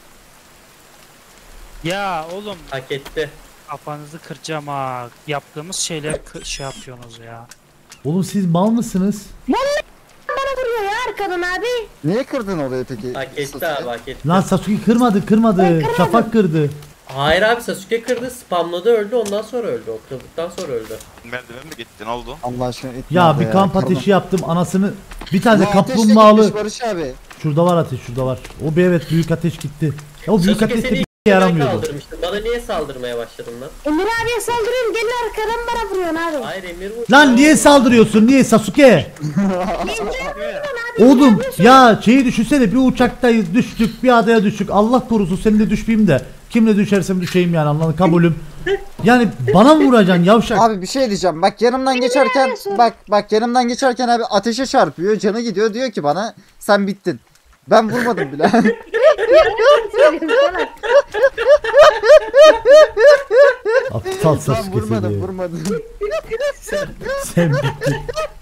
Ya oğlum
Hak etti.
kafanızı kıracağım ha. Yaptığımız şeyler kı- şey yapıyorsunuz ya.
Oğlum siz mal mısınız?
Bana vuruyor ya arkadan abi.
Niye kırdın orayı peki?
Hak etti abi hak etti.
Lan Sasuke kırmadı kırmadı. Şafak kırdı.
Hayır abi Sasuke kırdı, spamladı, öldü, ondan sonra öldü. O kırdıktan sonra öldü.
Merdiven mi gitti? Ne oldu?
Allah aşkına etme
Ya
abi
bir kamp
Pardon.
ateşi yaptım anasını. Bir tane
Bu ateş de
kaplumbağalı.
gitmiş Barış abi.
Şurada var ateş, şurada var. O bir evet büyük ateş gitti. Ya o büyük
Sasuke
ateş de
seni
bir
ilk
işe
ben
yaramıyordu.
kaldırmıştım. Bana niye saldırmaya başladın lan?
Emir abiye saldırıyorum. Gelin arkadan bana vuruyorsun abi.
Hayır Emir vurdu.
Lan niye saldırıyorsun? Niye Sasuke? Oğlum ya şeyi düşünsene, bir uçaktayız düştük, bir adaya düştük. Allah korusun seni de düşmeyeyim de. Kimle düşersem düşeyim yani, anladın, kabulüm. Yani bana mı vuracaksın yavşak?
Abi bir şey diyeceğim. Bak yanımdan geçerken
neresi?
bak bak yanımdan geçerken abi ateşe çarpıyor. Canı gidiyor, diyor ki bana sen bittin. Ben vurmadım bile.
Aptal
Ben
Sasuke
vurmadım,
seni.
vurmadım.
Sen bittin.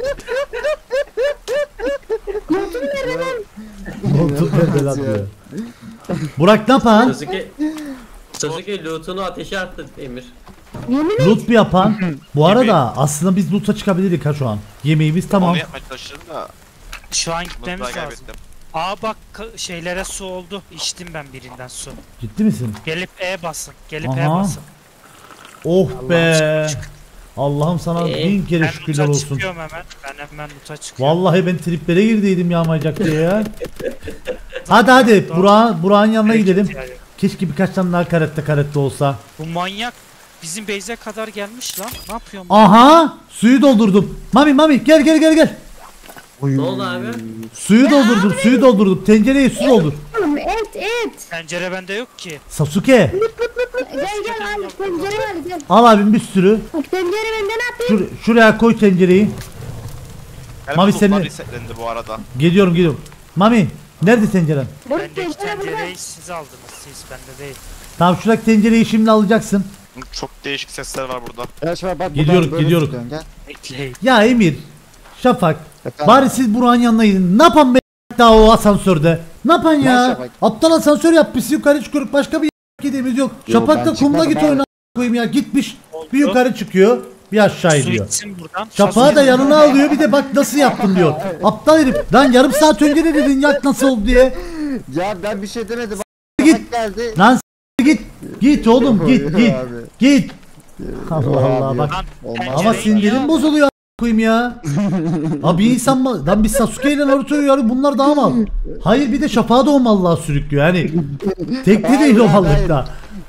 Montun nerede lan diyor. Burak ne yapan?
Sasuke Sasuke loot'unu ateşe attı Emir.
Loot bir yapan. Bu arada aslında biz loot'a çıkabilirdik ha şu an. Yemeğimiz tamam.
Onu yapmaya çalıştım da.
Şu an
Mutfağı
gitmemiz lazım.
kaybettim.
Aa bak ka- şeylere su oldu. İçtim ben birinden su.
Ciddi misin?
Gelip E basın. Gelip E
Aha.
basın.
Oh be.
Allah'ım çık.
Allah'ım sana
Ee,
bin kere
Ben
şükürler
loot'a
olsun.
çıkıyorum hemen. Ben hemen loot'a çıkıyorum.
Vallahi ben triplere girdiydim yağmayacak diye ya. Hadi hadi Burak'ın Burak'ın yanına
Hareket
gidelim.
yani.
Keşke birkaç tane daha karette karette olsa.
Bu manyak bizim base'e kadar gelmiş lan. Ne yapıyorsun?
Aha! Suyu doldurdum. Mami Mami gel gel gel gel.
Ne oldu abi?
Suyu doldurdum, suyu doldurdum. Tencereye su doldur.
Oğlum et et.
Tencere bende yok ki.
Sasuke,
Gel gel abi tencere al gel.
al abim bir sürü.
Bak tencere bende ne yapayım?
Şur şuraya koy tencereyi.
Galiba
Mami
lootlar
seni-
resetlendi bu arada.
Geliyorum geliyorum. Mami, nerede tenceren?
Burada
Bendeki
tencere burada.
tencereyi siz aldınız. Siz bende değil.
Tamam, şuradaki tencereyi şimdi alacaksın.
Çok değişik sesler var burada.
Ya şöyle bak
Gidiyoruz,
buradan böyle
gidiyoruz.
tutuyorsun, gel.
Bekleyin.
Ya Emir, Şafak,
Efendim?
bari siz Burak'ın yanına gidin. Ne yapan be daha o asansörde? Ne yapan
Ne
ya?
Şafak?
Aptal asansör yapmış, yukarı çıkıyoruz, başka bir gidemiz yok. Şafak
ben
da kumla
çıkmadım
git
abi.
oyna koyayım ya, gitmiş. Bir yukarı çıkıyor, bir aşağı
Su
iniyor.
içsin buradan.
Şafağı da yanına alıyor, bir de bak nasıl yaptın diyor. Aptal herif. Lan yarım saat önce de dedin yak nasıl oldu diye.
Ya ben bir şey demedim.
Git.
Bak geldi.
Lan s- git. Git oğlum git
Yok
git.
abi.
Git. Allah Allah
Abi,
bak.
Lan
Olmaz.
Ama
tencereyi
sindirim
niye-
bozuluyor a- koyayım ya. Abi insan mı? Lan biz Sasuke ile Naruto'yu yarı bunlar daha mal. Hayır bir de Şafağı da o mallığa sürüklüyor yani. Tekli değil o
Hayır,
mallıkta.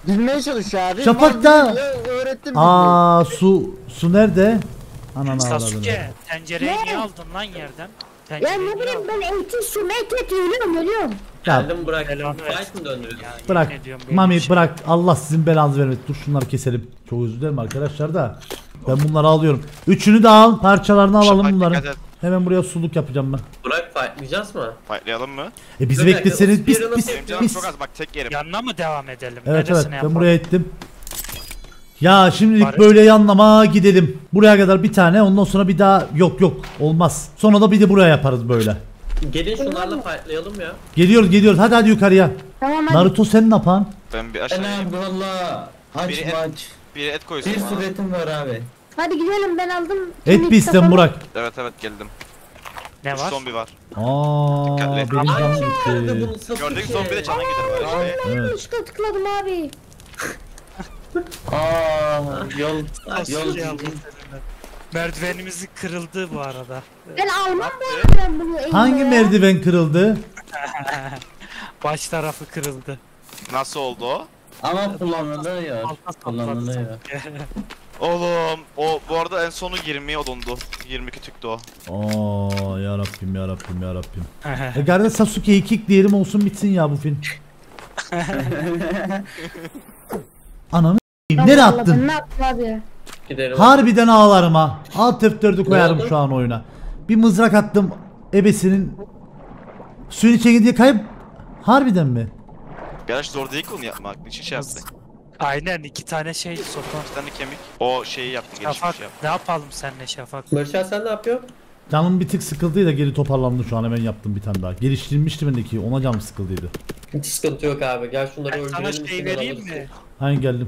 Bilmeye çalışıyor abi.
Şafak
Mal
da-
bilmiyor, öğrettim bilmeyi.
Aa su su nerede? Ananı avradını.
Sasuke tencereyi niye aldın lan yerden?
Ya
Tencereyi
ne
niye
bileyim
aldın?
ben eğitim istiyorum. Et et ölüyorum ölüyorum.
Ya
Geldim bırak.
Belanı
Fight
versin.
mi döndürüyorsun?
Ya, yemin
bırak
ediyorum benim
Mami
için-
bırak Allah sizin belanızı vermesin. Dur şunları keselim. Çok özür dilerim arkadaşlar da. Ben bunları alıyorum. Üçünü de al, parçalarını alalım
Şafak,
bunları.
dikkat et.
Hemen buraya suluk yapacağım ben.
Bırak fightlayacağız mı?
Fightlayalım mı?
E bizi
Dur bir dakika,
bekleseniz biz
Spear'ı
biz
nasıl
Benim canım
biz.
çok az bak tek yerim.
Yanına mı devam edelim?
Evet evet
Neresine
ben
yapalım?
buraya ettim. Ya şimdilik
Barış.
böyle yanlama gidelim. Buraya kadar bir tane ondan sonra bir daha yok yok olmaz. Sonra da bir de buraya yaparız böyle.
Gelin şunlarla fightlayalım ya.
Geliyoruz geliyoruz hadi hadi yukarıya.
Tamam hadi.
Naruto sen ne yapan?
Ben bir aşağıya
Anam valla. Aç
Biri et-
maç.
bir et koysun
Bir
bana.
sürü etim var abi.
Hadi gidelim ben aldım.
Et
Şimdi
mi isten
kafamı-
Burak?
Evet evet geldim.
Ne
Üç
var?
zombi var.
Aa
Dikkatli.
benim canım
Nerede
gitti.
bunu Sasuke?
Gördüğün zombi de canın gider var işte.
Evet.
Yanlışlıkla tıkladım abi.
Aa yol yol
Şey aldım seninle. Merdivenimiz kırıldı bu arada.
Ben almam bu arada ben bunu elime
Hangi
ya.
merdiven kırıldı?
Baş tarafı kırıldı.
Nasıl oldu o?
ama kullanılıyor.
Alta
Kullanılıyor.
sapladı.
Oğlum o bu arada en sonu yirmi odundu. yirmi iki tüktü o.
Aa ya Rabbim ya Rabbim ya Rabbim. E kardeş Sasuke'yi kickleyelim olsun bitsin ya bu film. Ananı s**eyim, nereye
Allah,
attın?
Ben ne yaptım abi ya?
Gidelim.
Harbiden ağlarım ha. Alt F dördü koyarım
oldu?
şu an oyuna. Bir mızrak attım ebesinin suyun içine diye kayıp. Harbiden mi?
Gerçi zor değil ki onu yapmak. Niçin şey yaptı?
Aynen iki tane şey sopa.
Bir tane kemik. O şeyi yaptı gelişmiş
Şafak
yaptı.
ne yapalım senle Şafak?
Barışal sen ne yapıyorsun?
Canım bir tık sıkıldıydı da geri toparlandı şu an hemen yaptım bir tane daha. Geliştirilmişti bendeki ona canım sıkıldıydı.
Hiç sıkıntı yok abi. Gel şunları
Ben sana
öldürelim.
şey
içinden
vereyim
alırız.
mi?
Hani geldim.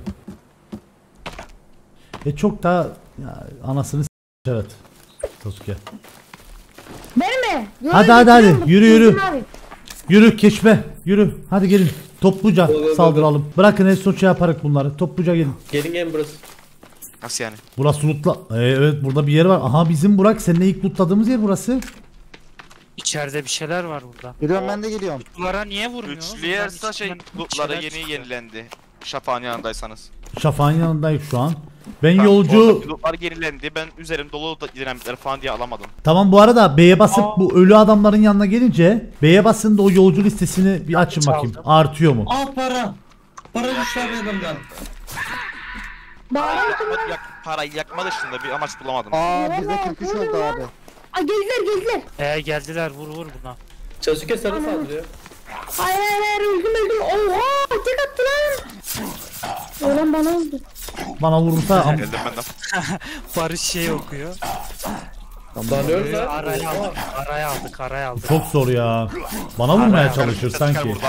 E çok daha ya, anasını s*** evet. Sasuke.
Ben mi? Yo,
Hadi, hadi, hadi.
getiriyorum.
Yürü, yürü.
Gördüm abi.
Yürü keşfe yürü hadi gelin topluca
Go, go, go,
saldıralım. Bırakın en son şey yaparak bunları topluca gelin.
Gelin gelin burası.
Nasıl yani?
Burası lootla. Ee, evet burada bir yer var. Aha bizim Burak seninle ilk lootladığımız yer burası.
İçeride bir şeyler var burada.
Geliyorum ben de geliyorum.
Bunlara niye vurmuyorsunuz?
Üçlü yerse
Bunların
şey
içinden
lootları
şeyler
yeni
çıkıyor.
yenilendi. Şafağın yanındaysanız.
Şafağın yanındayız şu an. Ben
Ben
yolcu.
oradaki lootlar yenilendi. Ben üzerim dolu da dinamitleri falan diye alamadım.
Tamam bu arada B'ye basıp
Aa.
bu ölü adamların yanına gelince B'ye basın da o yolcu listesini bir açın
Çaldım.
bakayım. Artıyor mu?
Al para. Para düştü abi adamdan.
Bağırdım.
Yakma, yak, parayı yakma dışında bir amaç bulamadım.
Aa bizde kırk üç oldu abi.
Ay geldiler geldiler.
Ee geldiler vur vur buna.
Sasuke sana saldırıyor.
Hayır hayır hayır öldüm öldüm. Oha tek attı lan. Ölen bana oldu.
Bana vurursa am-
Geldim benden.
Barış şey okuyor.
Sanıyoruz
Ee,
ha.
araya aldık, araya aldık, araya aldık.
çok zor ya. Bana vurmaya
Araya-
çalışır
Çıkar
sanki.
buradan.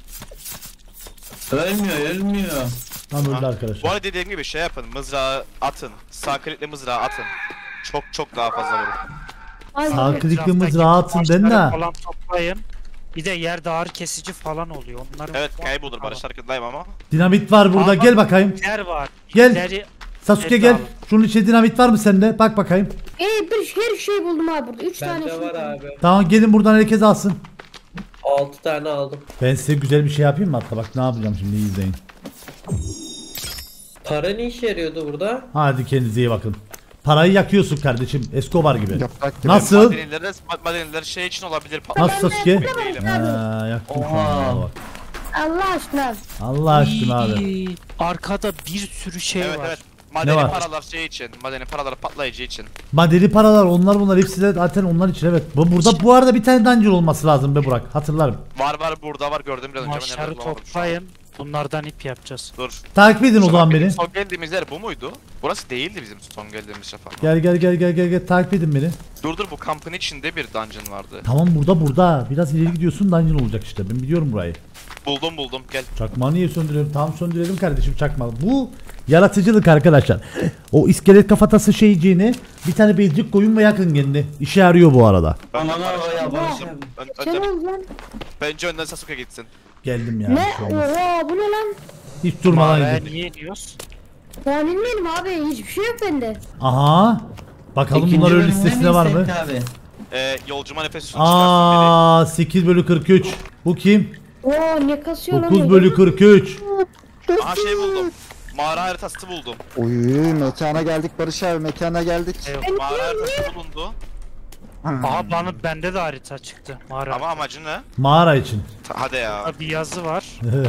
Ölmüyor ölmüyor.
Lan öldü
Bu
arkadaşlar.
arada dediğim gibi şey yapın. Mızrağı atın. Sağ klikle mızrağı atın. Çok çok daha fazla vurur.
Ay,
Sağ klikli
Etraftaki
mızrağı atın
taşları
den de.
falan toplayın. Bir de yerde ağır kesici falan oluyor. Onları
Evet kaybolur Barış farkındayım ama.
Dinamit var burada
Aa,
gel bakayım.
Yer var.
Gel.
İpleri-
Sasuke
Evet,
gel.
abi.
Şunun içinde dinamit var mı sende? Bak bakayım.
Ee, bir her şey buldum abi burada. Üç tane
Bende
şey
var
buldum.
abi.
Tamam gelin buradan herkes alsın.
altı tane aldım.
Ben size güzel bir şey yapayım mı hatta bak ne yapacağım şimdi iyi izleyin.
Para ne işe yarıyordu burada?
Hadi kendinize iyi bakın. Parayı yakıyorsun kardeşim Escobar gibi.
Yaprak gibi.
Nasıl?
Madenler, madenler şey için olabilir.
Nasıl Sasuke?
Değilim.
Ha, yaktım şu an ya bak.
Allah aşkına abi.
Allah aşkına abi.
İyi. Arkada bir sürü şey
Evet
var.
evet. Madeni
var?
paralar şey için. Madeni paralar patlayıcı için.
Madeni paralar onlar bunlar hepsi de zaten onlar için evet. Bu burada bu arada bir tane dungeon olması lazım be Burak hatırlarım.
Var var burada var gördüm biraz önce. Ben
Maşları
nerede bulamadım şu an.
toplayın. Bunlardan ip yapacağız.
Dur.
Takip edin o
Şafak,
zaman
bizim
beni.
Son geldiğimiz yer bu muydu? Burası değildi bizim son geldiğimiz Şafak.
Gel gel gel gel gel gel takip edin beni.
Dur dur bu kampın içinde bir dungeon vardı.
Tamam burada burada. Biraz ileri gidiyorsun dungeon olacak işte. Ben biliyorum burayı.
Buldum buldum gel.
Çakmağı niye söndürüyorum? Tamam söndürelim kardeşim çakmağı. Bu yaratıcılık arkadaşlar. O iskelet kafatası şeyciğini bir tane bezcik koyun ve yakın kendine. İşe yarıyor bu arada.
Aman ha ya Barış abi.
Ön,
Sen
önden,
ol lan.
bence önden Sasuke gitsin.
Geldim ya.
Ne?
bir şey olmaz.
Oha bu ne lan?
Hiç durmadan
Mağaraya
gidin.
niye iniyoruz?
Ben bilmiyorum abi hiçbir şey yok bende.
Aha. Bakalım
İkinci
bunlar ölü
bölümde
listesinde
miyiz
var mı?
Seyit abi?
Ee, yolcuma nefes su çıkarsın biri.
Aa sekiz bölü kırk üç. Bu kim?
Oo ne kasıyor lan?
dokuz
öyle?
bölü kırk üç.
Aha şey buldum. Mağara haritası buldum.
Oy mekana geldik Barış abi mekana geldik.
Mağara haritası bulundu.
Aha bana bende de harita çıktı. Mağara.
Ama amacı ne?
Mağara için.
Ta- Hadi ya.
Bir yazı var.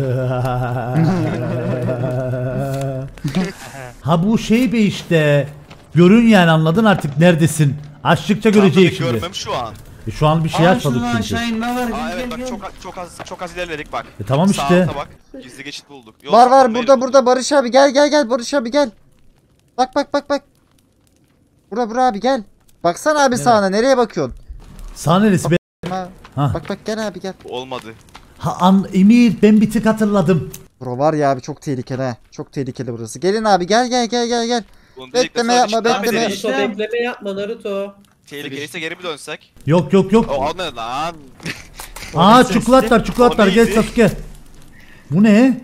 Ha bu şey be işte. Görün yani, anladın artık neredesin. Açtıkça görecek şimdi.
Görmem şu an.
E şu an bir şey
Aa
açmadık
şuradan
çünkü.
aşağı inme var.
Aa
Gel
evet
gel
bak
gel.
çok çok az çok az ilerledik bak.
E tamam
Sağ
işte.
alta bak. Gizli geçit bulduk. Yol
Var var
sapma
burada
yeri
burada Barış abi gel gel gel Barış abi gel. Bak bak bak bak. Bura bura abi gel. Baksana abi sağına nereye bakıyorsun?
Sağ neresi be?
Ha,
Ha.
bak bak gel abi gel.
bulduk. Olmadı.
Ha an Emir, ben bir tık hatırladım.
Bro var ya abi çok tehlikeli ha. Çok tehlikeli burası. Gelin abi gel gel gel gel gel.
Bunu
Bekleme
dedikten
yapma,
sonra işte
bekleme.
dedik,
Naruto bekleme yapma Naruto.
tehlikeliyse geri mi dönsek?
Yok yok yok.
O almadı lan.
Aa çikolatlar çikolatlar
O
gel
neydi?
Sasuke. Bu ne?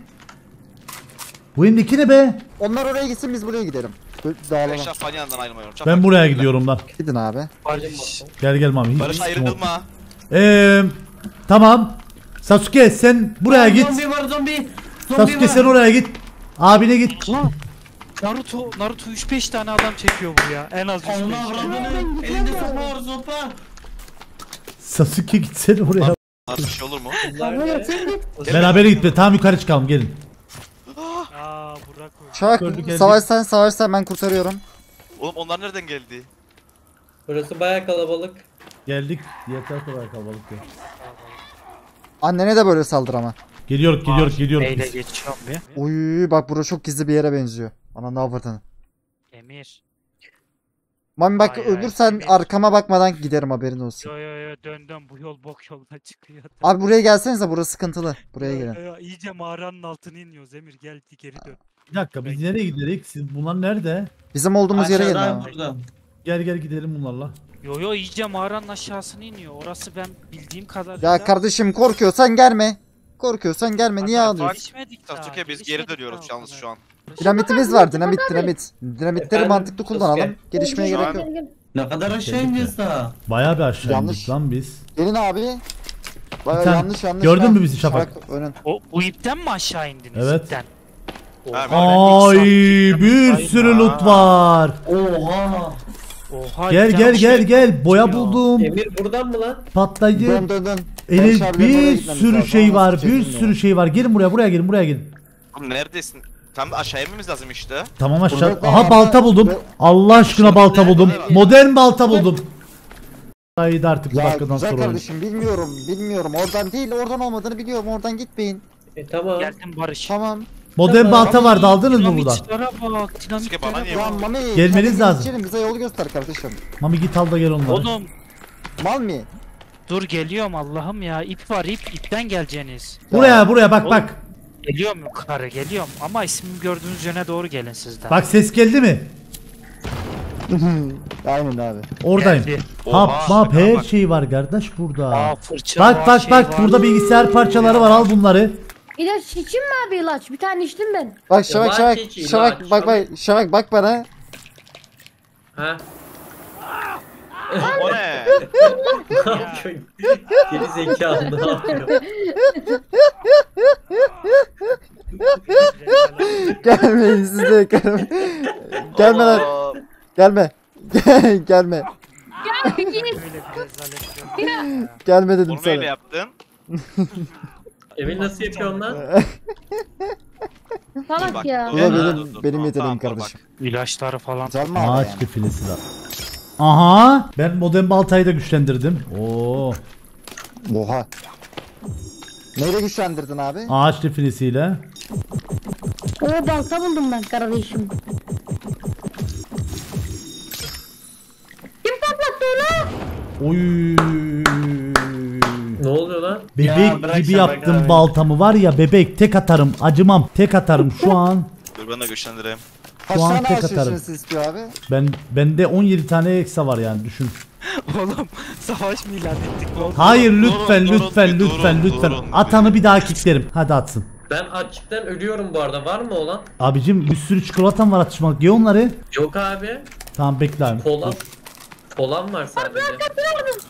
Bu elimdeki ne be?
Onlar oraya gitsin biz buraya gidelim. Böyle Dağılalım.
Ben şafanın yanından ayrılmıyorum. Şafak
Ben buraya
gitti.
gidiyorum lan.
Gidin abi.
Barış.
Gel gel mami. Hiç-
Barış
hiç-
ayrılma.
Eee tamam. Sasuke sen buraya git.
Zombi var zombi. Zombi
Sasuke
var.
sen oraya git. Abine git.
Lan Naruto, Naruto üç beş tane adam çekiyor buraya. En az üç beş.
Allah avradını. Elinde sopa var sopa.
Sasuke gitsene oraya.
Bir şey olur mu?
Bunlar
Abi
ne?
sen git.
Beraber gitme. Tamam yukarı çıkalım gelin.
Aa Burak o.
Şak
Gördük, geldik.
savaş sen savaş sen ben kurtarıyorum.
Oğlum onlar nereden geldi?
Burası baya kalabalık.
Geldik. Diğer tarafa da kalabalık ya.
Annene de böyle saldır ama.
Geliyor geliyor geliyor.
Neyle geçiyorum bir.
Uy bak bura çok gizli bir yere benziyor. Ana ne avradını.
Emir.
Mami bak
Hayır, hayır,
ölürsen
Emir.
arkama bakmadan giderim haberin olsun.
Yo yo yo döndüm bu yol bok yoluna çıkıyor.
Abi buraya gelsenize burası sıkıntılı. Buraya gelin.
Yo, yo, İyice mağaranın altına iniyoruz Emir gel geri dön.
Bir dakika biz nereye giderik? Siz bunlar nerede?
Bizim olduğumuz yere gelin
Aşağıdan
abi.
burada.
Gel gel gidelim bunlarla.
Yo yo iyice mağaranın aşağısına iniyor. Orası ben bildiğim kadarıyla.
Ya kardeşim korkuyorsan gelme. Korkuyorsan gelme niye
Bak,
ağlıyorsun?
Geçmedik daha,
Sasuke biz
gelişmedik
geri dönüyoruz
daha
yalnız
o
şu an.
Dinamitimiz var dinamit dinamit. Dinamitleri
Efendim,
mantıklı kullanalım.
Sasuke.
Gelişmeye
Şu
gerek
an-
yok.
Gel, gel.
Ne kadar aşağı ineceğiz daha.
Bayağı bir aşağı
Yanlış.
indik lan biz.
Gelin abi. Baya
Bir tane-
yanlış yanlış.
Gördün
Ha,
mü bizi Şafak?
önün.
O, bu ipten mi aşağı indiniz?
Evet.
İpten.
Ha,
Oha,
Ay
ben ilk saat
bir
gittim.
sürü
Aa.
loot var.
Oha.
Oha,
Gel
ipten
gel
aşağı
gel gel. Boya
ya.
buldum.
Emir buradan mı lan?
Patlayıcı.
Dön dön dön.
Ele
Barış abilerin oraya
bir
gitmemiz
sürü
lazım,
şey
ama
var.
nasıl
Bir
çekilmiyor?
sürü şey var. Gelin buraya buraya gelin buraya gelin.
Oğlum neredesin? Tam da aşağı inmemiz lazım işte.
Tamam aşağı.
Burada
Aha
var,
balta
var.
buldum.
Ve-
Allah aşkına balta
Nerede
buldum.
var?
Modern balta buldum. Haydi artık bu
Ya
dakikadan
güzel
sonra.
kardeşim bilmiyorum bilmiyorum oradan değil oradan olmadığını biliyorum oradan gitmeyin.
E tamam.
Geldim Barış.
Tamam.
Modern
Tamam.
balta vardı aldınız mı buradan?
Dinamitlere bak.
Sasuke bana niye
Dinamitlere
Lan
bak.
Mami.
Gelmeniz
kendiniz
lazım.
geçelim, bize yol göster kardeşim.
Mami git al da gel onları.
Oğlum
Mal mı?
dur geliyorum Allah'ım ya. İp var ip. İpten geleceğiniz.
Buraya buraya bak
Oğlum.
bak.
Geliyorum yukarı geliyorum. Ama ismimi gördüğünüz yöne doğru gelin sizden.
Bak ses geldi mi?
Aynen abi.
Oradayım.
Geldi.
Hap
Oha,
map
şuna
her
bak.
şey var kardeş burada.
Aa fırça
Bak
var,
bak
şey
bak
var.
burada bilgisayar parçaları var, al bunları.
İlaç içeyim mi abi ilaç? Bir tane içtim ben.
Bak Şavak
Yavaş
Şavak
geç,
Şavak
yavaş.
bak bak Şavak bak bana.
Ha?
O ne?
Ne yapıyorsun? Geri zekalı ne yapıyor?
Gelmeyin siz de gelme. Gelme lan.
Allah.
Gelme. Gelme.
Böyle bir rezalet yok ya.
Gelme dedim
Bunu neyle
sana.
yaptın?
Emir nasıl yapıyorsun lan?
Salak
Bak,
ya.
Bu
dur,
da
dur,
benim
dur, dur.
benim
Tamam,
yeteneğim
tamam,
kardeşim.
İlaçları falan.
Güzel mi abi
Ağaç
yani?
defilesi de. Aha ben modern baltayı da güçlendirdim. Oo
Oha. Neyle güçlendirdin abi?
ağaç defilesiyle.
O balta buldum ben kardeşim. Kim patlattı onu?
Oy.
Ne oluyor lan?
Bebek
Ya bırak
gibi
sen bak
yaptım
abi.
baltamı var ya, bebek tek atarım, acımam, tek atarım şu an.
Dur ben de güçlendireyim.
Kaç
Şu an
tane
tek
ağaç
atarım.
yaşınızı istiyor abi?
Ben bende on yedi tane eksa var yani, düşün.
Oğlum savaş mı ilan ettik? Ne oldu?
Hayır
durun,
lütfen
durun,
lütfen
bir
lütfen
durun,
lütfen.
durun.
Atanı bir daha kicklerim. Hadi atsın.
Ben açlıktan ölüyorum bu arada. Var mı olan?
Abicim bir sürü çikolatam var, atışmalık. Ye onları.
Yok abi.
Tamam bekle abi.
Kola. Kolam var sadece.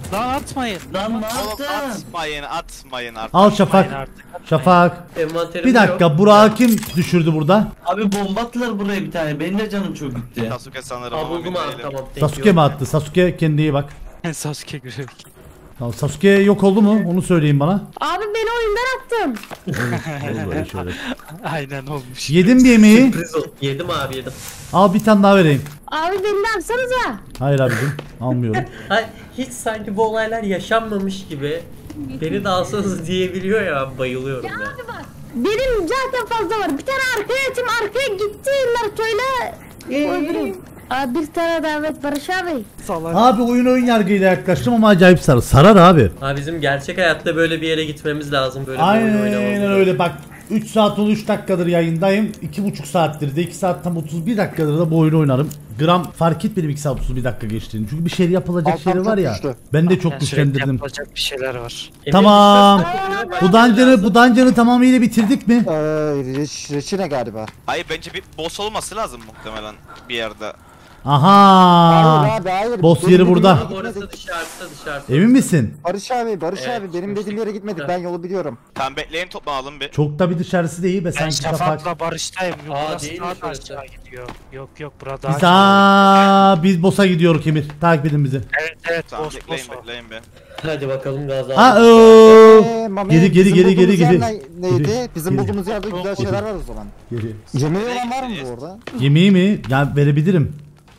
Lan atmayın.
Lan ne
Oğlum
yaptın?
atmayın atmayın artık.
Al Şafak.
Atmayın artık.
Şafak.
Envanterim
Bir
yok.
dakika Burak'ı kim düşürdü burada?
Abi bomba attılar buraya bir tane. Benim de canım çok gitti.
Sasuke sanırım
Aa
ama
buldum
emin
abi
değilim.
tamam. thank
Sasuke
you.
mi attı? Sasuke kendine iyi bak.
Sasuke görevi.
Tamam, Sasuke yok oldu mu? Onu söyleyin bana.
Abi beni oyundan attın.
Olur böyle şöyle.
Aynen olmuş.
Yedim bir yemeği.
Sürpriz oldu. Yedim abi yedim.
Al bir tane daha vereyim.
Abi beni de alsanıza.
Hayır abicim almıyorum.
Hayır, hiç sanki bu olaylar yaşanmamış gibi beni de alsanız diyebiliyor ya, ben bayılıyorum ya.
Abi bak. Benim zaten fazla var. Bir tane arkaya açayım. Arkaya gitti Naruto'yla. Öldüreyim. Abi bir tane davet Barış abi.
Abi oyun oyun yargıyla yaklaştım ama acayip sarı. Sarar abi.
Abi bizim gerçek hayatta böyle bir yere gitmemiz lazım. Böyle bir oyun oynamamız
Aynen
lazım.
öyle bak. üç saat oldu üç dakikadır yayındayım. iki buçuk saattir de iki saat tam otuz bir dakikadır da bu oyunu oynarım. Gram fark etmedim iki saat otuz bir dakika geçtiğini. Çünkü bir şey yapılacak
Altan
şeyleri var
çok
ya.
güçlü.
Ben de çok
Yani sürekli
güçlendirdim.
yapılacak bir şeyler var.
Emir
Tamam.
dışarısına
Bu dungeon'ı bu dungeon'ı tamamıyla bitirdik mi?
Eee reç, reçine galiba.
Hayır bence bir boss olması lazım muhtemelen bir yerde.
Aha.
Hayır abi hayır.
boss
Benim
yeri
dediğim
burada.
yere
Abi orası
gitmedik.
dışarısı dışarısı.
Emin misin?
Barış abi Barış
Evet,
abi benim dediğim yere gitmedik.
Evet.
Ben yolu biliyorum.
Tamam bekleyin toplanalım bir.
Çok da bir dışarısı değil be
Ben
sanki Şafak.
Şafak'la Barış'tayım.
Aa,
Burası
değil
daha
mi
da
şurası?
aşağı gidiyor. Yok yok burada
Biz
aşağı.
aa biz boss'a gidiyoruz Emir. Takip edin bizi.
Evet evet
Tamam
boss
bekleyin
boss o.
bekleyin bir.
Hadi bakalım gaz
Ha
aldım.
ooo.
Eee Mami,
Geri geri
bizim
geri geri
bulduğumuz yer
geri.
ne- Neydi?
Geri,
Bizim
geri.
bulduğumuz yerde güzel şeyler var o zaman.
Geri.
Yemeği olan var mı bu orada?
Yemeği mi? Ya verebilirim.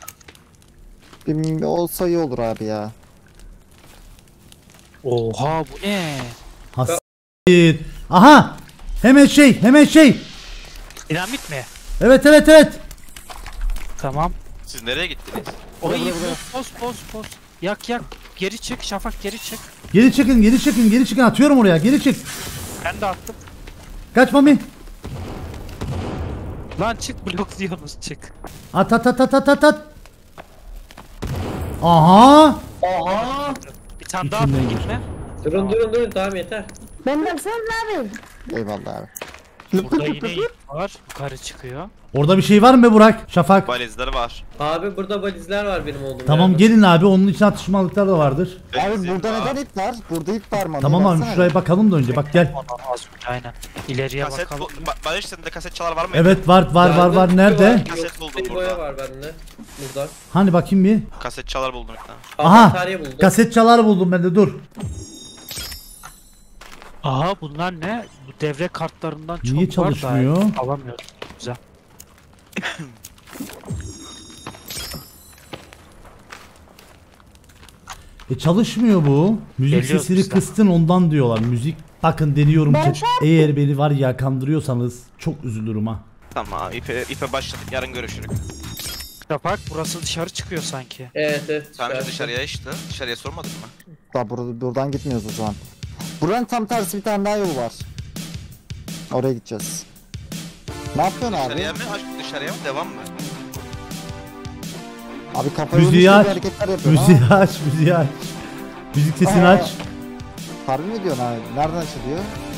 Bir olsa iyi olur abi ya.
Oha bu ne?
Hasir. Aha. Hemen şey, hemen şey.
Dinamit mi?
Evet evet evet.
Tamam.
Siz nereye gittiniz?
Oy boss boss boss. Yak yak. Geri çık Şafak geri çık.
Geri çıkın, geri çıkın, geri çıkın. Atıyorum oraya. Geri çık.
Ben de attım.
Kaç Mami.
Lan çık blokluyorsunuz çık.
At at at at at at at. Aha.
Oha!
Bir tane daha
İçinden
attım
geçti.
gitme.
Durun durun durun tamam yeter.
Ben de alsanıza abi.
Eyvallah abi.
Burada yine ip var. Yukarı çıkıyor.
Orada bir şey var mı be Burak? Şafak.
Valizleri var.
Abi burada valizler var benim olduğum
Tamam
yerde.
gelin abi. Onun için atışmalıklar da vardır.
Abi
Benzin
burada
var.
neden ip var? Burada ip var mı?
Tamam abi
Baksana.
şuraya bakalım da önce. Bak gel.
Ona az aynen. İleriye
Kaset
bakalım.
bu. Ba- Barış sende kaset çalar var mı?
Evet var var var var. Nerede?
Kaset buldum
Bir boya
burada.
var bende. Burada.
Hani bakayım bir.
Kaset çalar buldum bir tane.
Aha.
Batarya buldum.
Kaset çalar buldum ben de dur.
Aha bunlar ne? Bu devre kartlarından çok
Niye
var
çalışmıyor?
da alamıyorum. Güzel.
E çalışmıyor bu. Müzik
Geliyor
sesini
bizden.
kıstın ondan diyorlar. Müzik bakın deniyorum.
Ben
chat.
şey-
Eğer beni var ya kandırıyorsanız çok üzülürüm ha.
Tamam ipe, ipe başladık yarın görüşürüz.
Şafak burası dışarı çıkıyor sanki.
Evet evet.
Sen
dışarısı.
dışarıya işte. Dışarıya sormadın mı?
Daha burada, buradan gitmiyoruz o zaman. Buranın tam tersi bir tane daha yol var. Oraya gideceğiz. Ne yapıyorsun abi?
Dışarıya mı? Aşk dışarıya mı? Devam mı?
Abi kafayı
Müziği
vurmuş
aç.
gibi hareketler yapıyorsun
Müziği
ha.
aç, müziği aç. Müzik sesini
Aa.
aç.
Harbi mi diyorsun abi? Nereden açılıyor?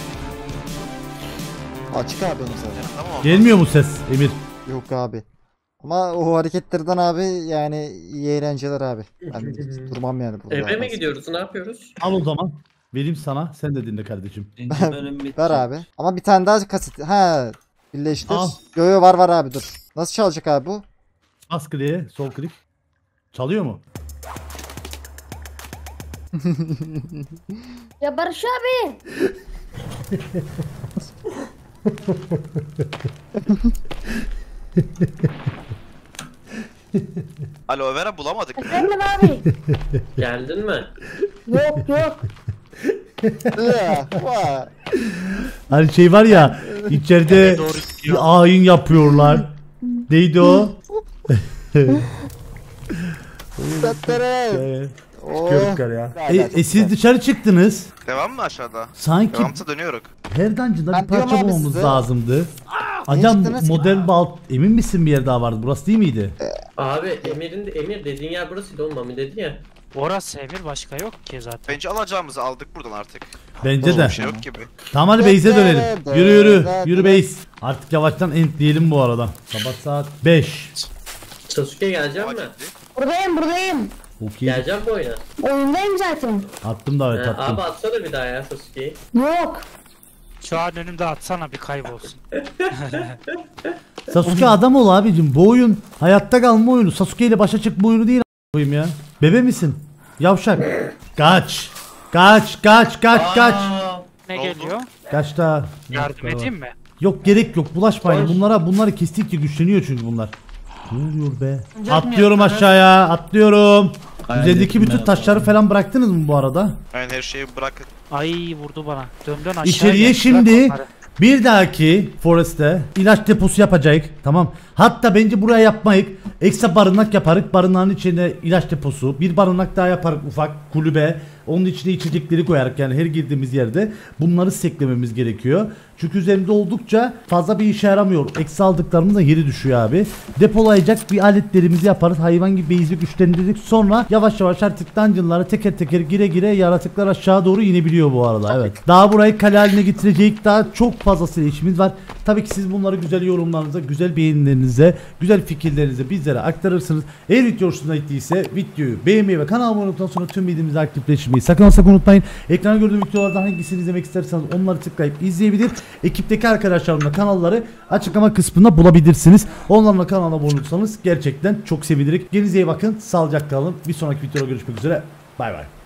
Açık abi benim zaten.
Tamam.
Gelmiyor mu ses Emir?
Yok abi. Ama o hareketlerden abi yani iyi eğlenceler abi. Ben durmam yani burada.
Eve mi gidiyoruz? Ne yapıyoruz?
Al o zaman. Vereyim sana. Sen de dinle kardeşim.
İkinci bölüm bitti.
Ver abi. Ama bir tane daha kaset. Ha, birleştir.
Al.
Yo yo var var abi dur. Nasıl çalacak abi bu?
Bas kliğe, sol klik. Çalıyor mu?
Ya Barış abi.
Aloe vera bulamadık mı?
Efendim abi.
Geldin mi?
Yok yok.
Ya, vay.
Hani şey var ya içeride
Doğru
bir
gidiyor.
ayin yapıyorlar. Neydi o?
Tattere.
Ee,
Oh.
Körükler ya.
Ya,
E,
gerçekten.
e, siz dışarı çıktınız.
Devam mı aşağıda?
Sanki
Devamsa dönüyoruz.
her dungeon'da
Ben
bir parça
diyorum abi
bulmamız
size.
lazımdı. Acaba
çıktınız?
model balt emin misin bir yer daha vardı? Burası değil miydi?
Abi Emir'in de Emir dediğin yer burasıydı oğlum Mami dedi ya.
Orası Emir başka yok ki zaten.
Bence alacağımızı aldık buradan artık.
Bence de.
Bir şey yok gibi.
Tamam hadi base'e dönelim. Yürü yürü. Yürü base. Artık yavaştan entleyelim bu arada. Sabah saat beş.
Sasuke gelecek
Ama
mi?
ciddi.
Buradayım buradayım.
Çok iyi.
Geleceğim mi oyuna?
Oyundayım zaten.
Attım da evet
Ha,
attım.
abi atsana bir daha ya Sasuke'yi.
Yok.
Şu an önümde atsana bir kaybolsun.
Sasuke adam ol abicim. Bu oyun hayatta kalma oyunu. Sasuke ile başa çıkma oyunu değil a**ayım ya. Bebe misin? Yavşak. Kaç. Kaç kaç kaç kaç.
Aa,
Ne
Ne oldu?
geliyor?
Kaç daha.
Yardım edeyim mi?
Yok gerek yok. Bulaşmayın.
Koş.
Bunlara bunları kestikçe güçleniyor çünkü bunlar. Ne oluyor be?
Ancak mı
Atlıyorum
yaptınız?
aşağıya. Atlıyorum.
Hayal
Üzerindeki
ettim
bütün
ben.
taşları falan bıraktınız mı bu arada?
Yani her şeyi bırakın.
Ay vurdu bana. Dön dön aşağıya.
İçeriye
gel,
şimdi
bırak onları.
bir dahaki Forest'te ilaç deposu yapacağız. Tamam. Hatta bence buraya yapmayık. Ekstra barınak yaparık. Barınağın içine ilaç deposu. Bir barınak daha yaparık ufak kulübe. Onun içine içecekleri koyarak yani her girdiğimiz yerde bunları seklememiz gerekiyor. Çünkü üzerinde oldukça fazla bir işe yaramıyor. Eksi aldıklarımız da yeri düşüyor abi. Depolayacak bir aletlerimizi yaparız. Hayvan gibi base'i güçlendirdik. Sonra yavaş yavaş artık dungeon'lara teker teker gire gire yaratıklar aşağı doğru inebiliyor bu arada. Evet. Daha burayı kale haline getirecek daha çok fazlasıyla işimiz var. Tabii ki siz bunları güzel yorumlarınıza, güzel beğenilerinize, güzel fikirlerinize bizlere aktarırsınız. Eğer video hoşuna gittiyse videoyu beğenmeyi ve kanala abone olduktan sonra tüm bildirimleri aktifleştirmeyi sakın sakın unutmayın. Ekrana gördüğüm videolardan hangisini izlemek isterseniz onları tıklayıp izleyebilir. Ekipteki arkadaşlarımla kanalları açıklama kısmında bulabilirsiniz. Onlarla kanala abone olursanız gerçekten çok sevinirim. Kendinize iyi bakın. Sağlıcakla kalın. Bir sonraki videoda görüşmek üzere. Bay bay.